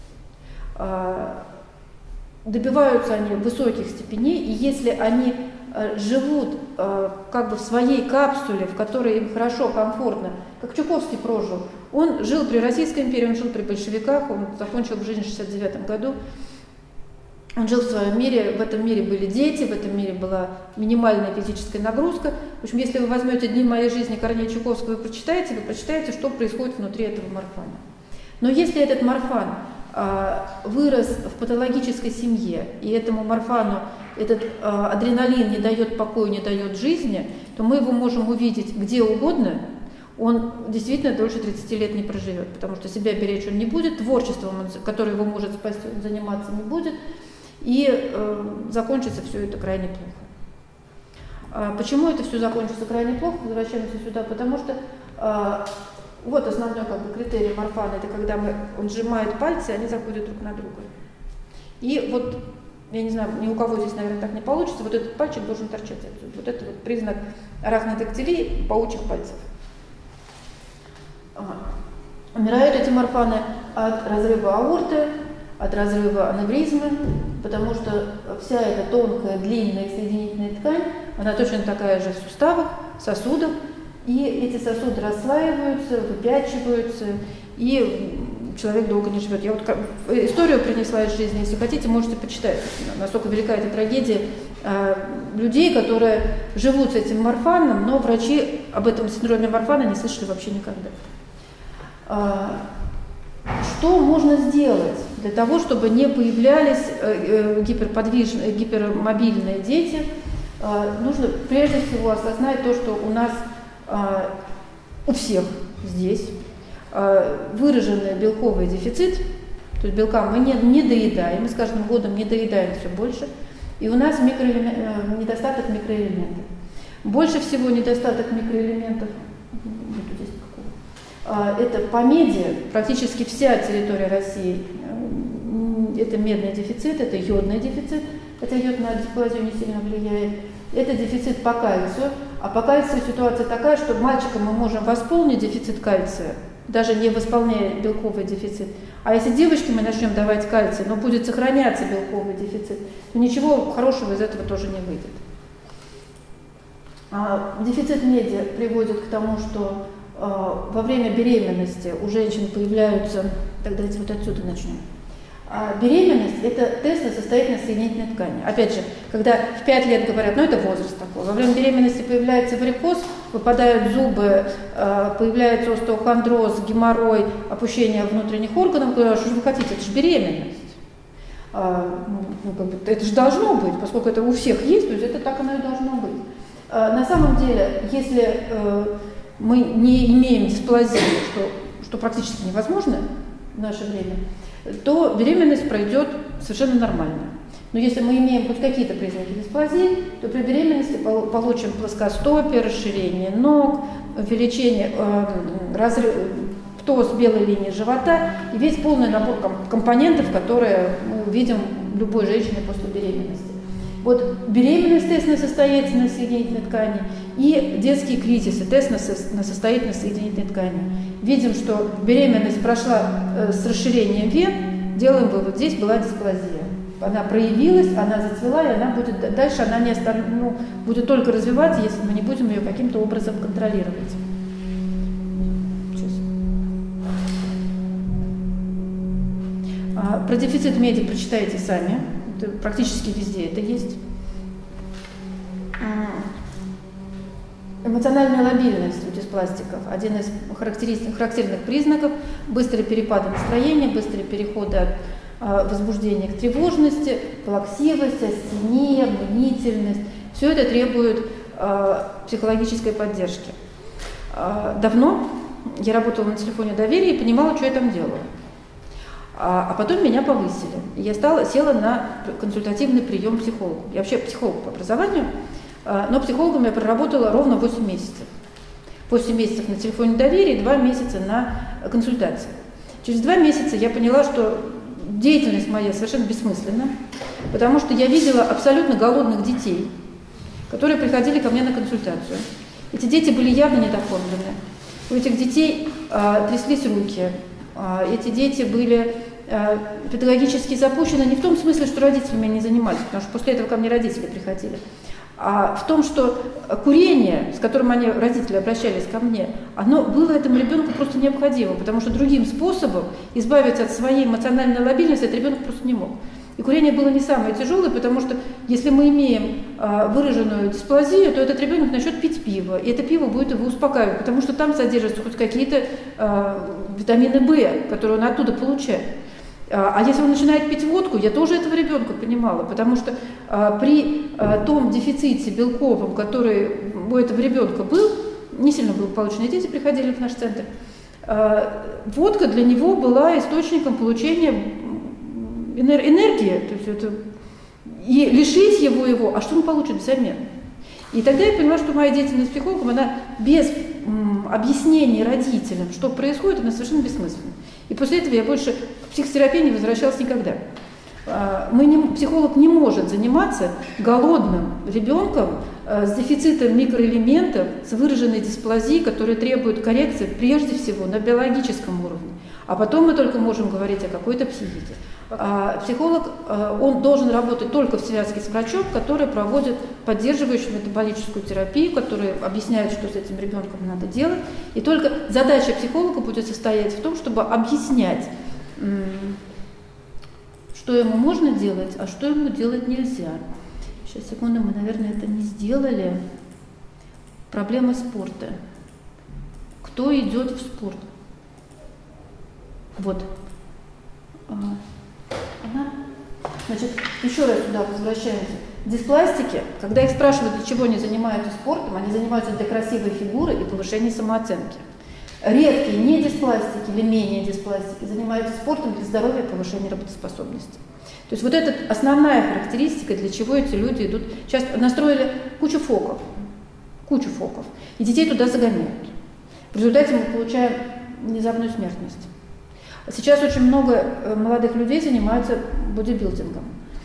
Добиваются они высоких степеней, и если они живут как бы в своей капсуле, в которой им хорошо, комфортно, как Чуковский прожил. Он жил при Российской империи, он жил при большевиках, он закончил жизнь в шестьдесят девятом году. Он жил в своем мире, в этом мире были дети, в этом мире была минимальная физическая нагрузка. В общем, если вы возьмете «Дни моей жизни» Корнея Чуковского и прочитаете, вы прочитаете, что происходит внутри этого Марфана. Но если этот Марфан а, вырос в патологической семье, и этому Марфану этот а, адреналин не дает покоя, не дает жизни, то мы его можем увидеть где угодно, он действительно дольше тридцати лет не проживет, потому что себя беречь он не будет, творчеством, которое его может спасти, он заниматься не будет, и э, закончится все это крайне плохо. А почему это все закончится крайне плохо? Возвращаемся сюда, потому что э, вот основной как бы, критерий Марфана, это когда мы, он сжимает пальцы, и они заходят друг на друга. И вот, я не знаю, ни у кого здесь, наверное, так не получится, вот этот пальчик должен торчать отсюда. Вот это вот признак арахнодактилии, паучьих пальцев. Ага. Умирают эти Марфаны от разрыва аорты, от разрыва аневризмы, потому что вся эта тонкая, длинная соединительная ткань, она точно такая же в суставах, сосудах, и эти сосуды расслаиваются, выпячиваются, и человек долго не живет. Я вот историю принесла из жизни, если хотите, можете почитать, насколько велика эта трагедия людей, которые живут с этим Марфаном, но врачи об этом синдроме Марфана не слышали вообще никогда. Что можно сделать для того, чтобы не появлялись гиперподвижные, гипермобильные дети? Нужно прежде всего осознать то, что у нас у всех здесь выраженный белковый дефицит, то есть белка мы не, не доедаем, мы с каждым годом не доедаем все больше, и у нас микроэлемент, недостаток микроэлементов. Больше всего недостаток микроэлементов это по меди, практически вся территория России, это медный дефицит, это йодный дефицит, хотя йод на дисплазию не сильно влияет, это дефицит по кальцию, а по кальцию ситуация такая, что мальчикам мы можем восполнить дефицит кальция, даже не восполняя белковый дефицит, а если девочке мы начнем давать кальций, но будет сохраняться белковый дефицит, то ничего хорошего из этого тоже не выйдет. А дефицит меди приводит к тому, что во время беременности у женщин появляются, так давайте вот отсюда начнем. А беременность – это тест на состоятельность соединительной ткани. Опять же, когда в пять лет говорят, ну это возраст такой, во время беременности появляется варикоз, выпадают зубы, появляется остеохондроз, геморрой, опущение внутренних органов, говорят, что же вы хотите, это же беременность. Ну, как бы, это же должно быть, поскольку это у всех есть, то есть это так оно и должно быть. На самом деле, если мы не имеем дисплазии, что, что практически невозможно в наше время, то беременность пройдет совершенно нормально. Но если мы имеем хоть какие-то признаки дисплазии, то при беременности получим плоскостопие, расширение ног, увеличение, э, разрыв, птоз белой линии живота и весь полный набор компонентов, которые мы увидим в любой женщине после беременности. Вот беременность, тест на состоятельность соединительной ткани, и детские кризисы, тест на, со, на состоятельность соединительной ткани. Видим, что беременность прошла э, с расширением вен, делаем вывод, здесь была дисплазия. Она проявилась, она зацвела, и она будет, дальше она не остан, ну, будет только развиваться, если мы не будем ее каким-то образом контролировать. Про дефицит меди прочитайте сами, это практически везде это есть. Эмоциональная лобильность у диспластиков – один из характерных признаков – быстрые перепады настроения, быстрые переходы от э, возбуждения к тревожности, плаксивость, астения, мнительность. Все это требует э, психологической поддержки. Э, давно я работала на телефоне доверия и понимала, что я там делаю. А, а потом меня повысили. И я стала, села на консультативный прием психолога. Я вообще психолог по образованию. Но психологом я проработала ровно восемь месяцев. восемь месяцев на телефоне доверия и два месяца на консультации. Через два месяца я поняла, что деятельность моя совершенно бессмысленна, потому что я видела абсолютно голодных детей, которые приходили ко мне на консультацию. Эти дети были явно недокормлены. У этих детей э, тряслись руки. Э, эти дети были э, педагогически запущены не в том смысле, что родителями не занимались, потому что после этого ко мне родители приходили, а в том, что курение, с которым они, родители, обращались ко мне, оно было этому ребенку просто необходимо, потому что другим способом избавиться от своей эмоциональной лобильности этот ребенок просто не мог. И курение было не самое тяжелое, потому что если мы имеем а, выраженную дисплазию, то этот ребенок начнет пить пиво, и это пиво будет его успокаивать, потому что там содержатся хоть какие-то а, витамины В, которые он оттуда получает. А если он начинает пить водку, я тоже этого ребенка понимала, потому что а, при а, том дефиците белковом, который у этого ребенка был, не сильно благополучные дети приходили в наш центр, а, водка для него была источником получения энер- энергии, то есть это, и лишить его его, а что он получит взамен? И тогда я поняла, что моя деятельность психологом, она без м, объяснений родителям, что происходит, она совершенно бессмысленна. И после этого я больше к психотерапии не возвращалась никогда. Мы не, психолог не может заниматься голодным ребенком с дефицитом микроэлементов, с выраженной дисплазией, которая требует коррекции прежде всего на биологическом уровне. А потом мы только можем говорить о какой-то психике. А психолог, он должен работать только в связке с врачом, который проводит поддерживающую метаболическую терапию, который объясняет, что с этим ребенком надо делать. И только задача психолога будет состоять в том, чтобы объяснять, что ему можно делать, а что ему делать нельзя. Сейчас, секунду, мы, наверное, это не сделали. Проблема спорта. Кто идет в спорт? Вот. Ага. Значит, еще раз туда возвращаемся. Диспластики, когда их спрашивают, для чего они занимаются спортом, они занимаются для красивой фигуры и повышения самооценки. Редкие не диспластики или менее диспластики занимаются спортом для здоровья и повышения работоспособности. То есть вот это основная характеристика, для чего эти люди идут. Сейчас настроили кучу фоков, кучу фоков, и детей туда загоняют. В результате мы получаем внезапную смертность. Сейчас очень много молодых людей занимаются бодибилдингом.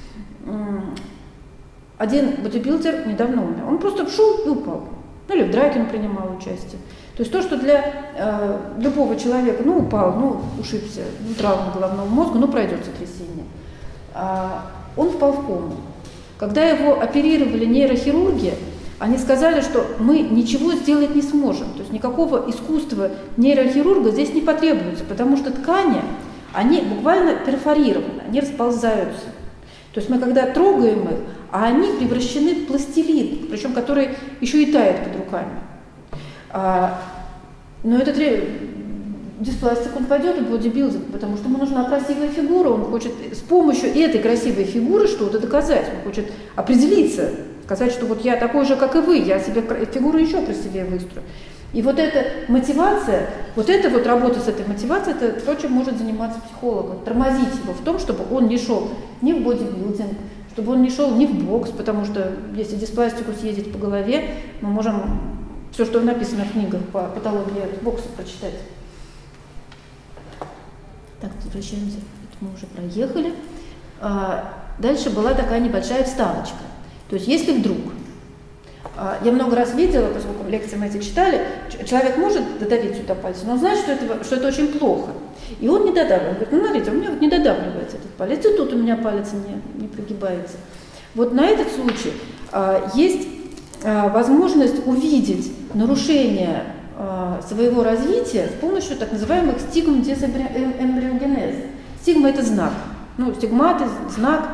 Один бодибилдер недавно умер. Он просто шел и упал. Ну или в драке он принимал участие. То есть то, что для э, любого человека, ну упал, ну ушибся, ну, травма головного мозга, ну пройдет сотрясение. А он впал в кому. Когда его оперировали нейрохирурги, они сказали, что мы ничего сделать не сможем. То есть никакого искусства нейрохирурга здесь не потребуется, потому что ткани, они буквально перфорированы, они расползаются. То есть мы когда трогаем их, а они превращены в пластилин, причем который еще и тает под руками. А, но этот диспластик, он пойдет в бодибилдинг, потому что ему нужна красивая фигура, он хочет с помощью этой красивой фигуры что-то доказать, он хочет определиться, сказать, что вот я такой же, как и вы, я себе фигуру еще красивее выстрою. И вот эта мотивация, вот эта вот работа с этой мотивацией, это то, чем может заниматься психолог, тормозить его в том, чтобы он не шел ни в бодибилдинг, чтобы он не шел ни в бокс, потому что если диспластику съездить по голове, мы можем все, что написано в книгах по патологии бокса, прочитать. Так, возвращаемся, это мы уже проехали. А, дальше была такая небольшая вставочка. То есть если вдруг, а, я много раз видела, поскольку лекции мы эти читали, человек может додавить сюда пальцем, но он знает, что это, что это очень плохо. И он не додавливает. Он говорит, ну смотрите, у меня вот не додавливается этот палец, и тут у меня палец не, не прогибается. Вот на этот случай а, есть а, возможность увидеть нарушение а, своего развития с помощью так называемых стигм дезэмбриогенеза. Стигма – это знак. Ну, стигматы, знак.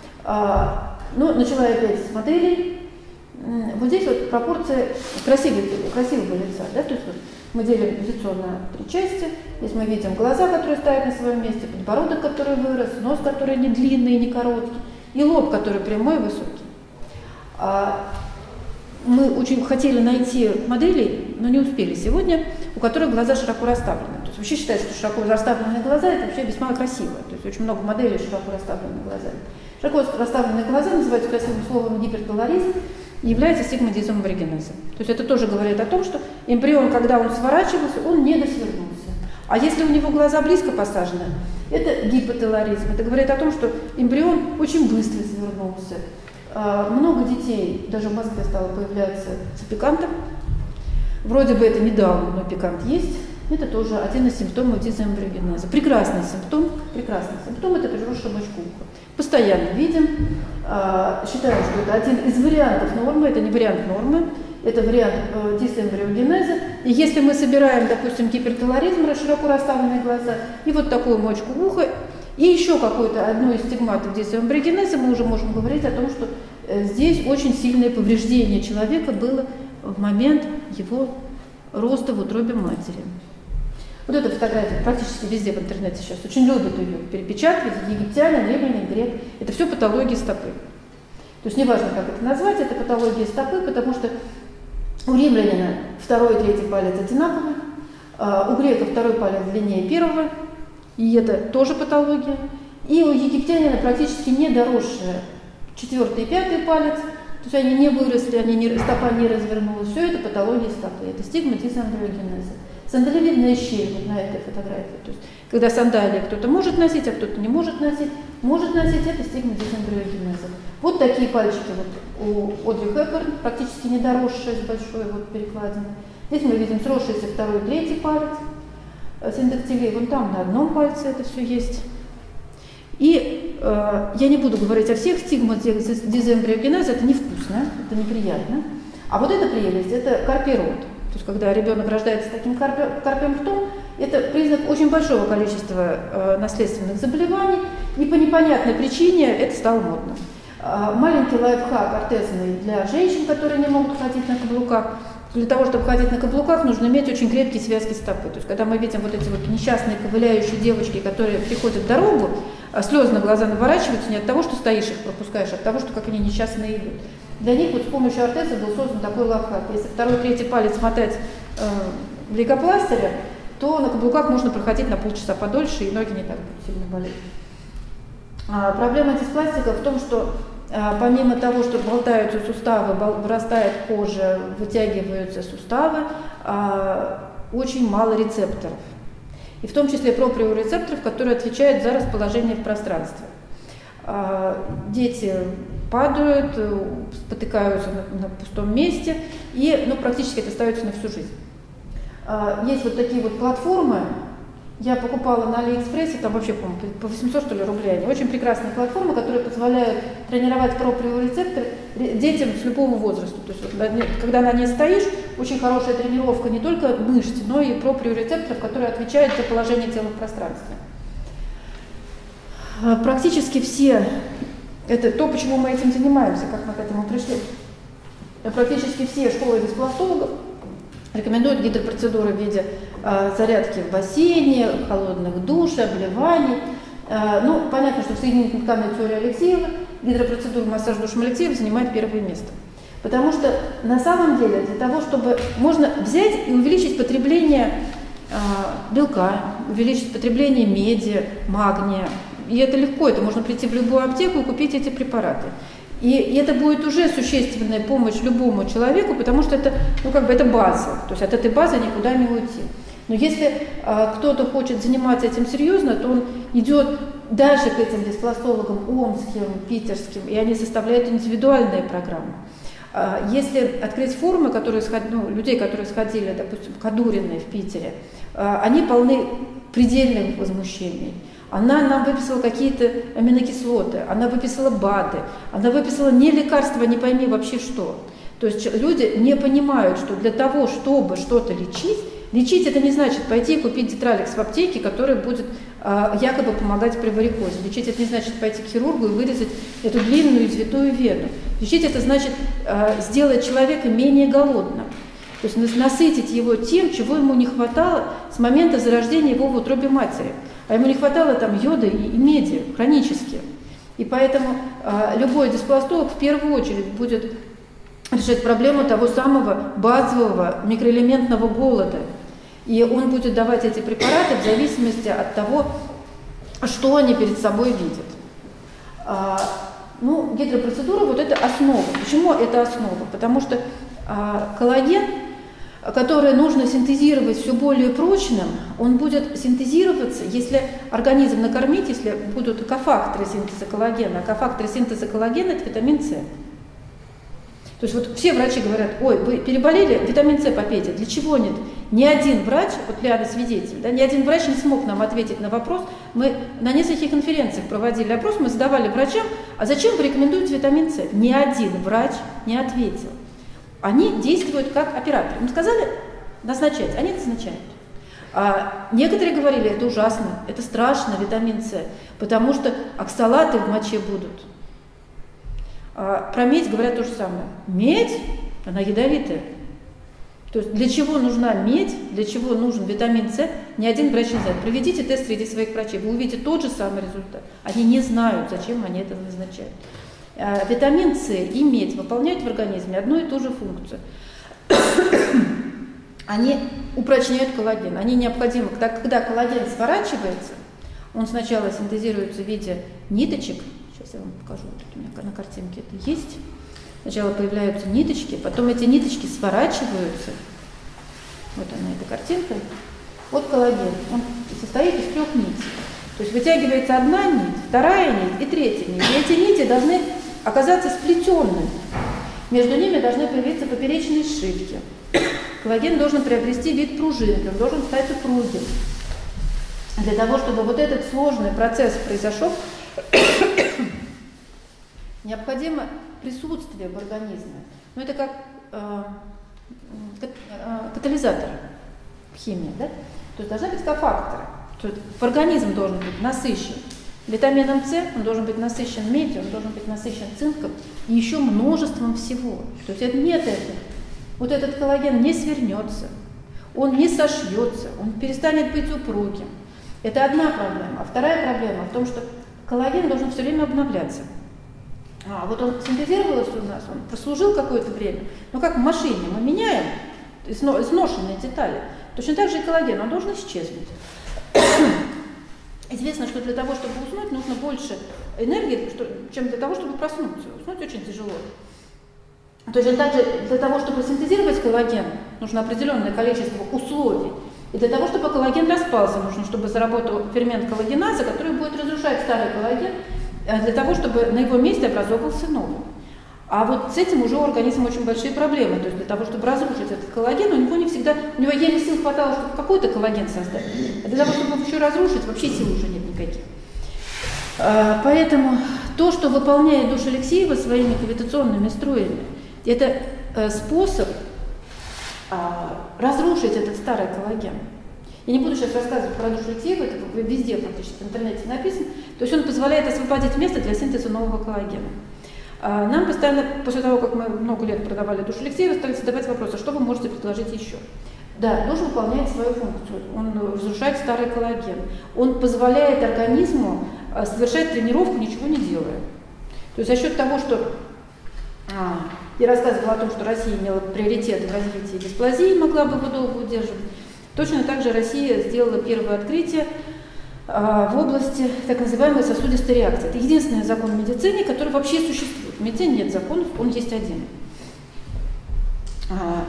А, ну, начала я опять с моделей. Вот здесь вот пропорции красивого, красивого лица, да, то есть вот мы делим лицо на три части. Здесь мы видим глаза, которые стоят на своем месте, подбородок, который вырос, нос, который не длинный и не короткий, и лоб, который прямой и высокий. А мы очень хотели найти моделей, но не успели сегодня, у которых глаза широко расставлены. То есть вообще считается, что широко расставленные глаза – это вообще весьма красиво. То есть очень много моделей с широко расставленными глазами. Широко расставленные глаза называются красивым словом гиперталаризм и является стигматизмом аборигенеза. То есть это тоже говорит о том, что эмбрион, когда он сворачивался, он не досвернулся. А если у него глаза близко посажены, это гипоталаризм. Это говорит о том, что эмбрион очень быстро свернулся. Много детей, даже в Москве стало появляться с пикантом. Вроде бы это не даун, но пикант есть. Это тоже один из симптомов дизэмбриогенеза. Прекрасный симптом, прекрасный симптом – это приросшая мочка уха. Постоянно видим, считаем, что это один из вариантов нормы, это не вариант нормы, это вариант дизэмбриогенеза. И если мы собираем, допустим, гиперталаризм, широко расставленные глаза, и вот такую мочку уха, и еще какое-то одно из стигматов дизэмбриогенеза, мы уже можем говорить о том, что здесь очень сильное повреждение человека было в момент его роста в утробе матери. Вот эта фотография практически везде в интернете сейчас очень любят ее перепечатывать, египтянин, римлянин, грек. Это все патологии стопы. То есть неважно, как это назвать, это патология стопы, потому что у римлянина второй и третий палец одинаковые, а у грека второй палец длиннее первого, и это тоже патология. И у египтянина практически не доросшие четвертый и пятый палец, то есть они не выросли, они не, стопа не развернулась. Все это патология стопы, это стигматизм аборигенеза. Сандалевидная щель вот на этой фотографии. То есть, когда сандалии кто-то может носить, а кто-то не может носить, может носить, это стигматизм аборигенеза. Вот такие пальчики вот у Одри Хепберн, практически не доросшие, с большой вот перекладиной. Здесь мы видим сросшийся второй и третий палец синдактилии. Вон там на одном пальце это все есть. И э, я не буду говорить о всех стигмах дизэмбриогенеза, это невкусно, это неприятно. А вот эта прелесть, это карпий рот. То есть, когда ребенок рождается с таким карпием ртом, это признак очень большого количества э, наследственных заболеваний, и по непонятной причине это стало модно. Э, маленький лайфхак ортезный для женщин, которые не могут ходить на каблуках. Для того, чтобы ходить на каблуках, нужно иметь очень крепкие связки стопы. То есть, когда мы видим вот эти вот несчастные ковыляющие девочки, которые приходят в дорогу, слезы на глаза наворачиваются не от того, что стоишь их пропускаешь, а от того, что как они несчастные идут. Для них вот с помощью ортеза был создан такой лайфхак. Если второй, третий палец мотать э, в лейкопластыре, то на каблуках можно проходить на полчаса подольше, и ноги не так будут сильно болеть. А, проблема диспластика в том, что а, помимо того, что болтаются суставы, вырастает кожа, вытягиваются суставы, а, очень мало рецепторов. И в том числе проприорецепторов, которые отвечают за расположение в пространстве. А, дети падают, спотыкаются на, на пустом месте, и ну, практически это остается на всю жизнь. А, есть вот такие вот платформы, я покупала на Алиэкспрессе, там вообще, по-моему, по восемьсот что ли рублей, они очень прекрасные платформы, которые позволяют тренировать проприорецепторы детям с любого возраста. То есть, вот, когда на ней стоишь, очень хорошая тренировка не только мышц, но и проприорецепторов, которые отвечают за положение тела в пространстве. А, практически все это то, почему мы этим занимаемся, как мы к этому пришли. Практически все школы диспластологов рекомендуют гидропроцедуры в виде э, зарядки в бассейне, холодных душей, обливаний. Э, ну, понятно, что в соединительной тканной теории Алексеева гидропроцедура массаж душем Алексеева занимает первое место. Потому что на самом деле для того, чтобы можно взять и увеличить потребление э, белка, увеличить потребление меди, магния, и это легко, это можно прийти в любую аптеку и купить эти препараты. И, и это будет уже существенная помощь любому человеку, потому что это, ну, как бы это база, то есть от этой базы никуда не уйти. Но если а, кто-то хочет заниматься этим серьезно, то он идет даже к этим диспластологам омским, питерским, и они составляют индивидуальные программы. А, если открыть форумы, которые сход... ну, людей, которые сходили, допустим, к Адуриной в Питере, а, они полны предельных возмущений. Она нам выписала какие-то аминокислоты, она выписала БАДы, она выписала не лекарства, не пойми вообще что. То есть люди не понимают, что для того, чтобы что-то лечить, Лечить это не значит пойти и купить Детралекс в аптеке, который будет а, якобы помогать при варикозе. Лечить это не значит пойти к хирургу и вырезать эту длинную извитую вену. Лечить это значит а, сделать человека менее голодным. То есть насытить его тем, чего ему не хватало с момента зарождения его в утробе матери. А ему не хватало там йода и, и меди хронически. И поэтому а, любой диспластолог в первую очередь будет решать проблему того самого базового микроэлементного голода. И он будет давать эти препараты в зависимости от того, что они перед собой видят. А, ну, гидропроцедура вот это основа. Почему это основа? Потому что а, коллаген, который нужно синтезировать все более прочным, он будет синтезироваться, если организм накормить, если будут кофакторы синтеза коллагена. А кофакторы синтеза коллагена – это витамин С. То есть вот все врачи говорят: ой, вы переболели, витамин С попейте. Для чего нет? Ни один врач, вот Лиана свидетель, да, ни один врач не смог нам ответить на вопрос. Мы на нескольких конференциях проводили опрос, мы задавали врачам: а зачем вы рекомендуете витамин С? Ни один врач не ответил. Они действуют как операторы. Им сказали назначать, они назначают. А некоторые говорили: это ужасно, это страшно, витамин С, потому что оксалаты в моче будут. А про медь говорят то же самое. Медь, она ядовитая. То есть для чего нужна медь, для чего нужен витамин С, ни один врач не знает. Проведите тест среди своих врачей, вы увидите тот же самый результат. Они не знают, зачем они это назначают. А витамин С и медь выполняют в организме одну и ту же функцию. Они упрочняют коллаген. Они необходимы, когда коллаген сворачивается, он сначала синтезируется в виде ниточек. Сейчас я вам покажу, вот у меня на картинке это есть. Сначала появляются ниточки, потом эти ниточки сворачиваются. Вот она, эта картинка. Вот коллаген. Он состоит из трех нитей. То есть вытягивается одна нить, вторая нить и третья нить. И эти нити должны оказаться сплетенными. Между ними должны появиться поперечные сшивки. Коллаген должен приобрести вид пружинки, он должен стать упругим. Для того, чтобы вот этот сложный процесс произошел, необходимо присутствие в организме. Ну, это как э, катализатор в химии, да? То есть должны быть кофакторы. То есть в организм должен быть насыщен витамином С, он должен быть насыщен медью, он должен быть насыщен цинком и еще множеством всего. То есть это нет этого. Вот этот коллаген не свернется, он не сошьется, он перестанет быть упругим. Это одна проблема. А вторая проблема в том, что коллаген должен все время обновляться. А, вот он синтезировался у нас, он прослужил какое-то время. Но как в машине мы меняем изношенные детали, точно так же и коллаген, он должен исчезнуть. Известно, что для того, чтобы уснуть, нужно больше энергии, чем для того, чтобы проснуться. Уснуть очень тяжело. Точно так же для того, чтобы синтезировать коллаген, нужно определенное количество условий. И для того, чтобы коллаген распался, нужно, чтобы заработал фермент коллагеназа, который будет разрушать старый коллаген, для того, чтобы на его месте образовывался новый. А вот с этим уже у организма очень большие проблемы. То есть для того, чтобы разрушить этот коллаген, у него не всегда, у него еле сил хватало, чтобы какой-то коллаген создать. А для того, чтобы его еще разрушить, вообще сил уже нет никаких. Поэтому то, что выполняет душа Алексеева своими кавитационными струями, это способ разрушить этот старый коллаген. Я не буду сейчас рассказывать про душу Алексеева, это везде практически в интернете написано. То есть он позволяет освободить место для синтеза нового коллагена. Нам постоянно, после того, как мы много лет продавали душу Алексеева, стали задавать вопрос: а что вы можете предложить еще? Да, душ выполняет свою функцию, он разрушает старый коллаген, он позволяет организму совершать тренировку, ничего не делая. То есть за счет того, что а, я рассказывала о том, что Россия имела приоритет в развитии дисплазии, могла бы его долго удерживать, точно так же Россия сделала первое открытие а, в области так называемой сосудистой реакции. Это единственный закон в медицине, который вообще существует. В медицине нет законов, он есть один. А,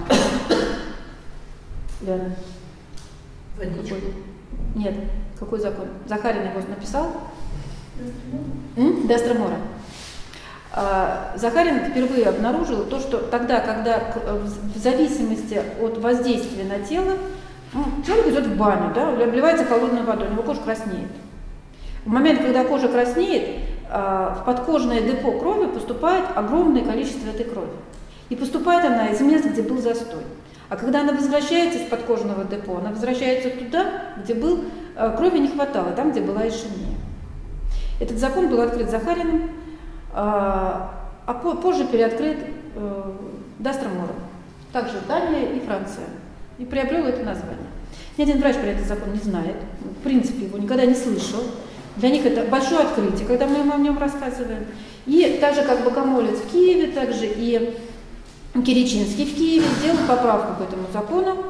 Лена. Какой? Нет, какой закон? Захарин его написал? Дастромора. А, Захарин впервые обнаружил то, что тогда, когда в зависимости от воздействия на тело, ну, человек идет в баню, да, обливается холодной водой, у него кожа краснеет. В момент, когда кожа краснеет, в подкожное депо крови поступает огромное количество этой крови. И поступает она из мест, где был застой. А когда она возвращается из подкожного депо, она возвращается туда, где был, крови не хватало, там, где была ишемия. Этот закон был открыт Захариным, а позже переоткрыт Дастромором. Также Дания и Франция. И приобрел это название. Ни один врач про этот закон не знает, в принципе, его никогда не слышал. Для них это большое открытие, когда мы им о нем рассказываем. И так же, как Богомолец в Киеве, также и Киричинский в Киеве сделал поправку к этому закону.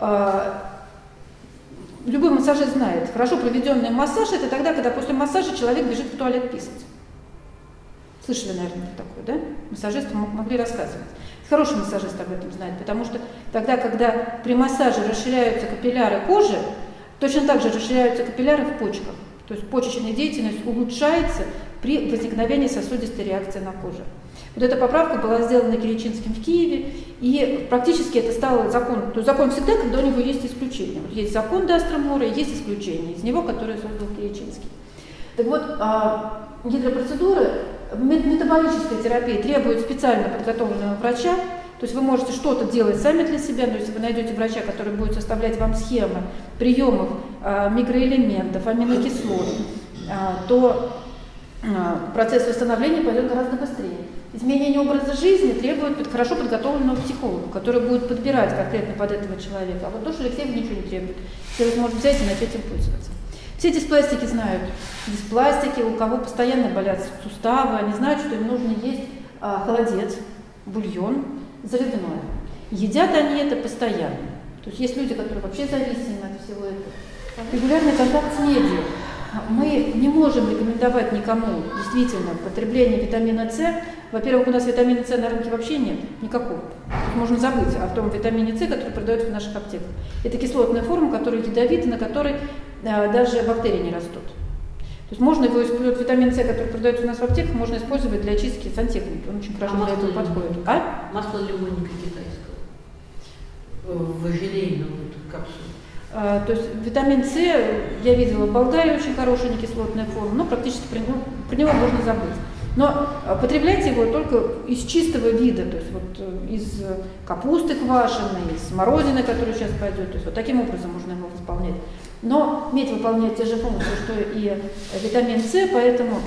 Любой массажист знает, хорошо проведенный массаж – это тогда, когда после массажа человек бежит в туалет писать. Слышали, наверное, такое, да? Массажисты могли рассказывать. Хороший массажист об этом знает, потому что тогда, когда при массаже расширяются капилляры кожи, точно так же расширяются капилляры в почках. То есть почечная деятельность улучшается при возникновении сосудистой реакции на коже. Вот эта поправка была сделана Киричинским в Киеве, и практически это стало законом. То есть закон всегда, когда у него есть исключение. Вот есть закон Дастромора, и есть исключение из него, которое создал Киричинский. Так вот, гидропроцедуры, метаболическая терапия требует специально подготовленного врача. То есть вы можете что-то делать сами для себя, но если вы найдете врача, который будет составлять вам схемы приемов а, микроэлементов, аминокислот, а, то а, процесс восстановления пойдет гораздо быстрее. Изменение образа жизни требует под, хорошо подготовленного психолога, который будет подбирать конкретно под этого человека. А вот то, что Алексеев ничего не требует. Человек может взять и начать им пользоваться. Все диспластики знают. Диспластики, у кого постоянно болят суставы, они знают, что им нужно есть а, холодец, бульон, заливное. Едят они это постоянно. То есть есть люди, которые вообще зависимы от всего этого. Регулярный контакт с медью. Мы не можем рекомендовать никому действительно потребление витамина С. Во-первых, у нас витамина С на рынке вообще нет, никакого. Можно забыть о том витамине С, который продается в наших аптеках. Это кислотная форма, которая ядовита, на которой а, даже бактерии не растут. То есть можно его использовать, витамин С, который продается у нас в аптеках, можно использовать для очистки сантехники. Он очень хорошо а для этого подходит. А?
Масло лимонника китайского. Вожелейного капсулу.
А, то есть витамин С, я видела в Болгарии очень хорошая некислотная форма, но практически про него, про него можно забыть. Но потребляйте его только из чистого вида, то есть вот из капусты квашеной, из смородины, которая сейчас пойдет, то есть вот таким образом можно его восполнять. Но медь выполняет те же функции, что и витамин С, поэтому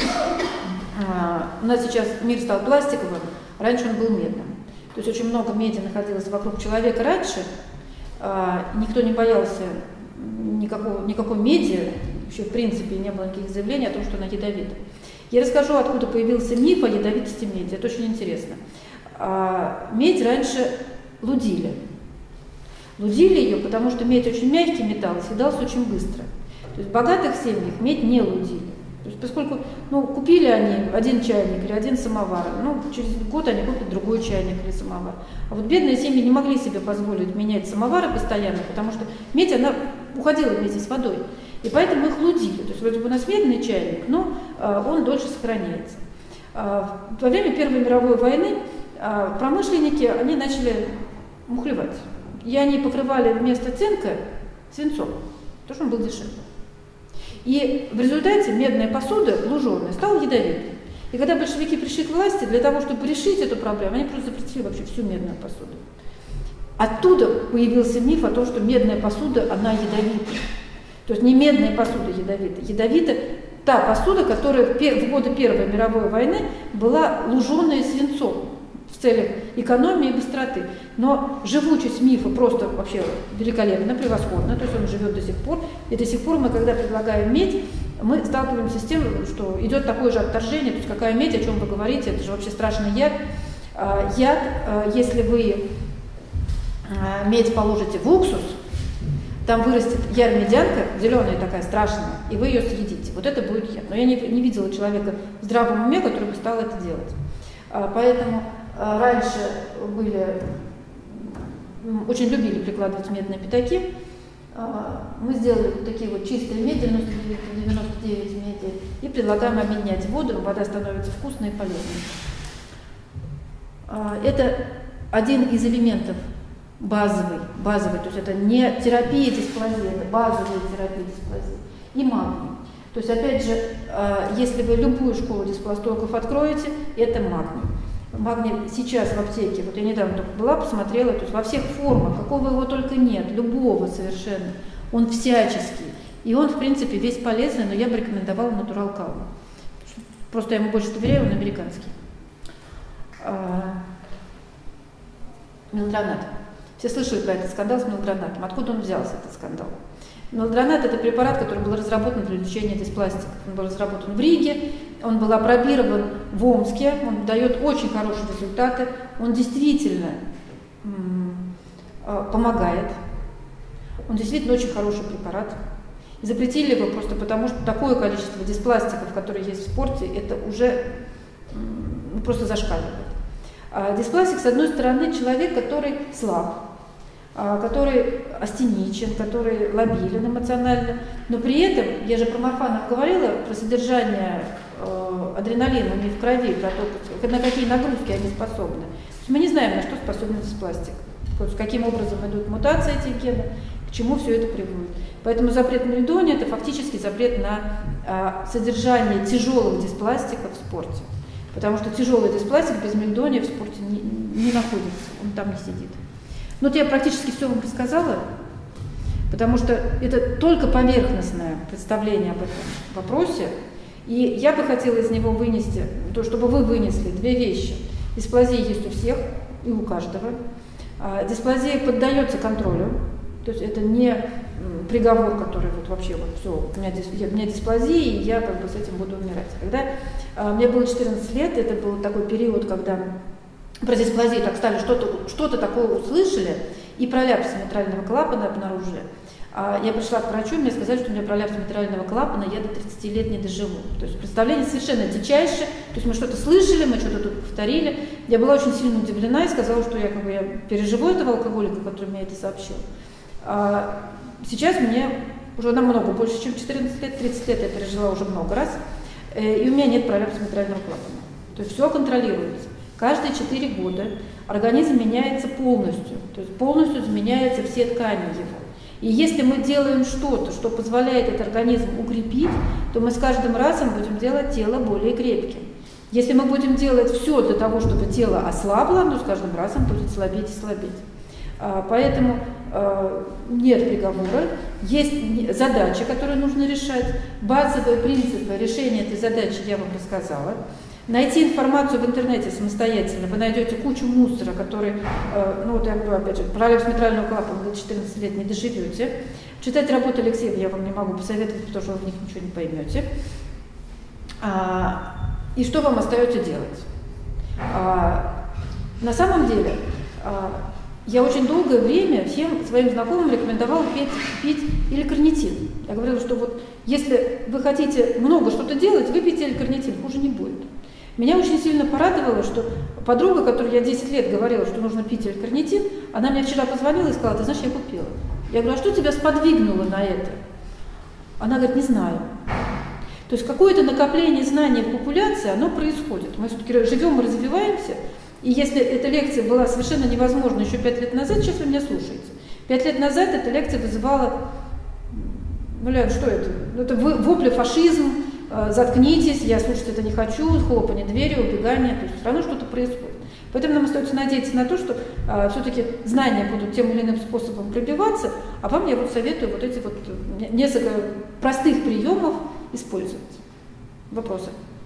а, у нас сейчас мир стал пластиковым, раньше он был медным. То есть очень много меди находилось вокруг человека раньше, а, никто не боялся никакого, никакой меди, вообще в принципе не было никаких заявлений о том, что она ядовита. Я расскажу, откуда появился миф о ядовитости меди, это очень интересно. А, медь раньше лудили. Лудили ее, потому что медь очень мягкий металл, съедался очень быстро. То есть в богатых семьях медь не лудили. То есть поскольку ну, купили они один чайник или один самовар, ну, через год они купят другой чайник или самовар. А вот бедные семьи не могли себе позволить менять самовары постоянно, потому что медь, она уходила вместе с водой. И поэтому их лудили. То есть вроде бы у нас медный чайник, но а, он дольше сохраняется. А, во время Первой мировой войны а, промышленники, они начали мухлевать. И они покрывали вместо цинка свинцом, потому что он был дешевле. И в результате медная посуда, луженая, стала ядовитой. И когда большевики пришли к власти, для того, чтобы решить эту проблему, они просто запретили вообще всю медную посуду. Оттуда появился миф о том, что медная посуда, она ядовита. То есть не медная посуда ядовита. Ядовита та посуда, которая в годы Первой мировой войны была луженая свинцом в целях экономии и быстроты. Но живучесть мифа просто вообще великолепна, превосходна, то есть он живет до сих пор. И до сих пор мы, когда предлагаем медь, мы сталкиваемся с тем, что идет такое же отторжение, то есть какая медь, о чем вы говорите, это же вообще страшный яд. Яд, если вы медь положите в уксус, там вырастет ярмедянка, зеленая такая, страшная, и вы ее съедите. Вот это будет яд. Но я не, не видела человека в здравом уме, который бы стал это делать. Поэтому раньше были, очень любили прикладывать медные пятаки. Мы сделали вот такие вот чистые меди, девяносто девять меди, и предлагаем обменять воду, вода становится вкусной и полезной. Это один из элементов базовый, базовый, то есть это не терапия дисплазии, это базовая терапия дисплазии. И магний. То есть, опять же, если вы любую школу диспластологов откроете, это магний. магний сейчас в аптеке, вот я недавно только была, посмотрела, то есть во всех формах, какого его только нет, любого совершенно, он всяческий. И он, в принципе, весь полезный, но я бы рекомендовала Natural Calm. Просто я ему больше доверяю, он американский. А, мелдронат. Все слышали про этот скандал с мелдронатом. Откуда он взялся, этот скандал? Мелдронат – это препарат, который был разработан для лечения диспластиков. Он был разработан в Риге, он был опробирован в Омске, он дает очень хорошие результаты, он действительно м- помогает, он действительно очень хороший препарат. И запретили его просто потому, что такое количество диспластиков, которые есть в спорте, это уже м- просто зашкаливает. А диспластик, с одной стороны, человек, который слаб, который астеничен, который лобилен эмоционально, но при этом, я же про морфанов говорила, про содержание э, адреналина у них в крови, про то, на какие нагрузки они способны. То есть мы не знаем, на что способен диспластик, то есть каким образом идут мутации этих генов, к чему все это приводит. Поэтому запрет на мельдония – это фактически запрет на э, содержание тяжелых диспластиков в спорте, потому что тяжелый диспластик без мельдония в спорте не, не находится, он там не сидит. Ну, вот я практически все вам рассказала, потому что это только поверхностное представление об этом вопросе. И я бы хотела из него вынести, то, чтобы вы вынесли две вещи. Дисплазия есть у всех и у каждого. Дисплазия поддается контролю, то есть это не приговор, который вот вообще вот все, у меня, у меня дисплазия, и я как бы с этим буду умирать. Когда мне было четырнадцать лет, это был такой период, когда про дисплазию так стали, что-то, что-то такое услышали, и пролапс митрального клапана обнаружили. А я пришла к врачу, мне сказали, что у меня пролапс митрального клапана, я до тридцати лет не доживу. То есть представление совершенно дичайшее, то есть мы что-то слышали, мы что-то тут повторили. Я была очень сильно удивлена и сказала, что я, как бы, я переживу этого алкоголика, который мне это сообщил. А сейчас мне уже намного больше, чем четырнадцать лет, тридцать лет я пережила уже много раз, и у меня нет пролапса митрального клапана. То есть все контролируется. Каждые четыре года организм меняется полностью, то есть полностью изменяются все ткани его. И если мы делаем что-то, что позволяет этот организм укрепить, то мы с каждым разом будем делать тело более крепким. Если мы будем делать все для того, чтобы тело ослабло, то с каждым разом будет слабеть и слабеть. Поэтому нет приговора, есть задачи, которые нужно решать. Базовые принципы решения этой задачи я вам рассказала. Найти информацию в интернете самостоятельно, вы найдете кучу мусора, который, э, ну вот я говорю, опять же, пролапс митрального клапана до четырнадцати лет не доживете. Читать работы Алексеева я вам не могу посоветовать, потому что вы в них ничего не поймете. А, и что вам остается делать? А, на самом деле, а, я очень долгое время всем своим знакомым рекомендовала пить, пить L-карнитин. Я говорила, что вот если вы хотите много что-то делать, выпейте L-карнитин, хуже не будет. Меня очень сильно порадовало, что подруга, которой я десять лет говорила, что нужно пить L-карнитин, она мне вчера позвонила и сказала: ты знаешь, я купила. Я говорю: а что тебя сподвигнуло на это? Она говорит: не знаю. То есть какое-то накопление знаний в популяции, оно происходит. Мы все-таки живем и развиваемся. И если эта лекция была совершенно невозможна еще пять лет назад, сейчас вы меня слушаете. Пять лет назад эта лекция вызывала, ну, Лен, что это? Это вопли, фашизм, заткнитесь, я слушать это не хочу, хлопанье дверью, убегание, то есть все равно что-то происходит. Поэтому нам остается надеяться на то, что а, все-таки знания будут тем или иным способом пробиваться, а вам я вот советую вот эти вот несколько простых приемов использовать. Вопросы?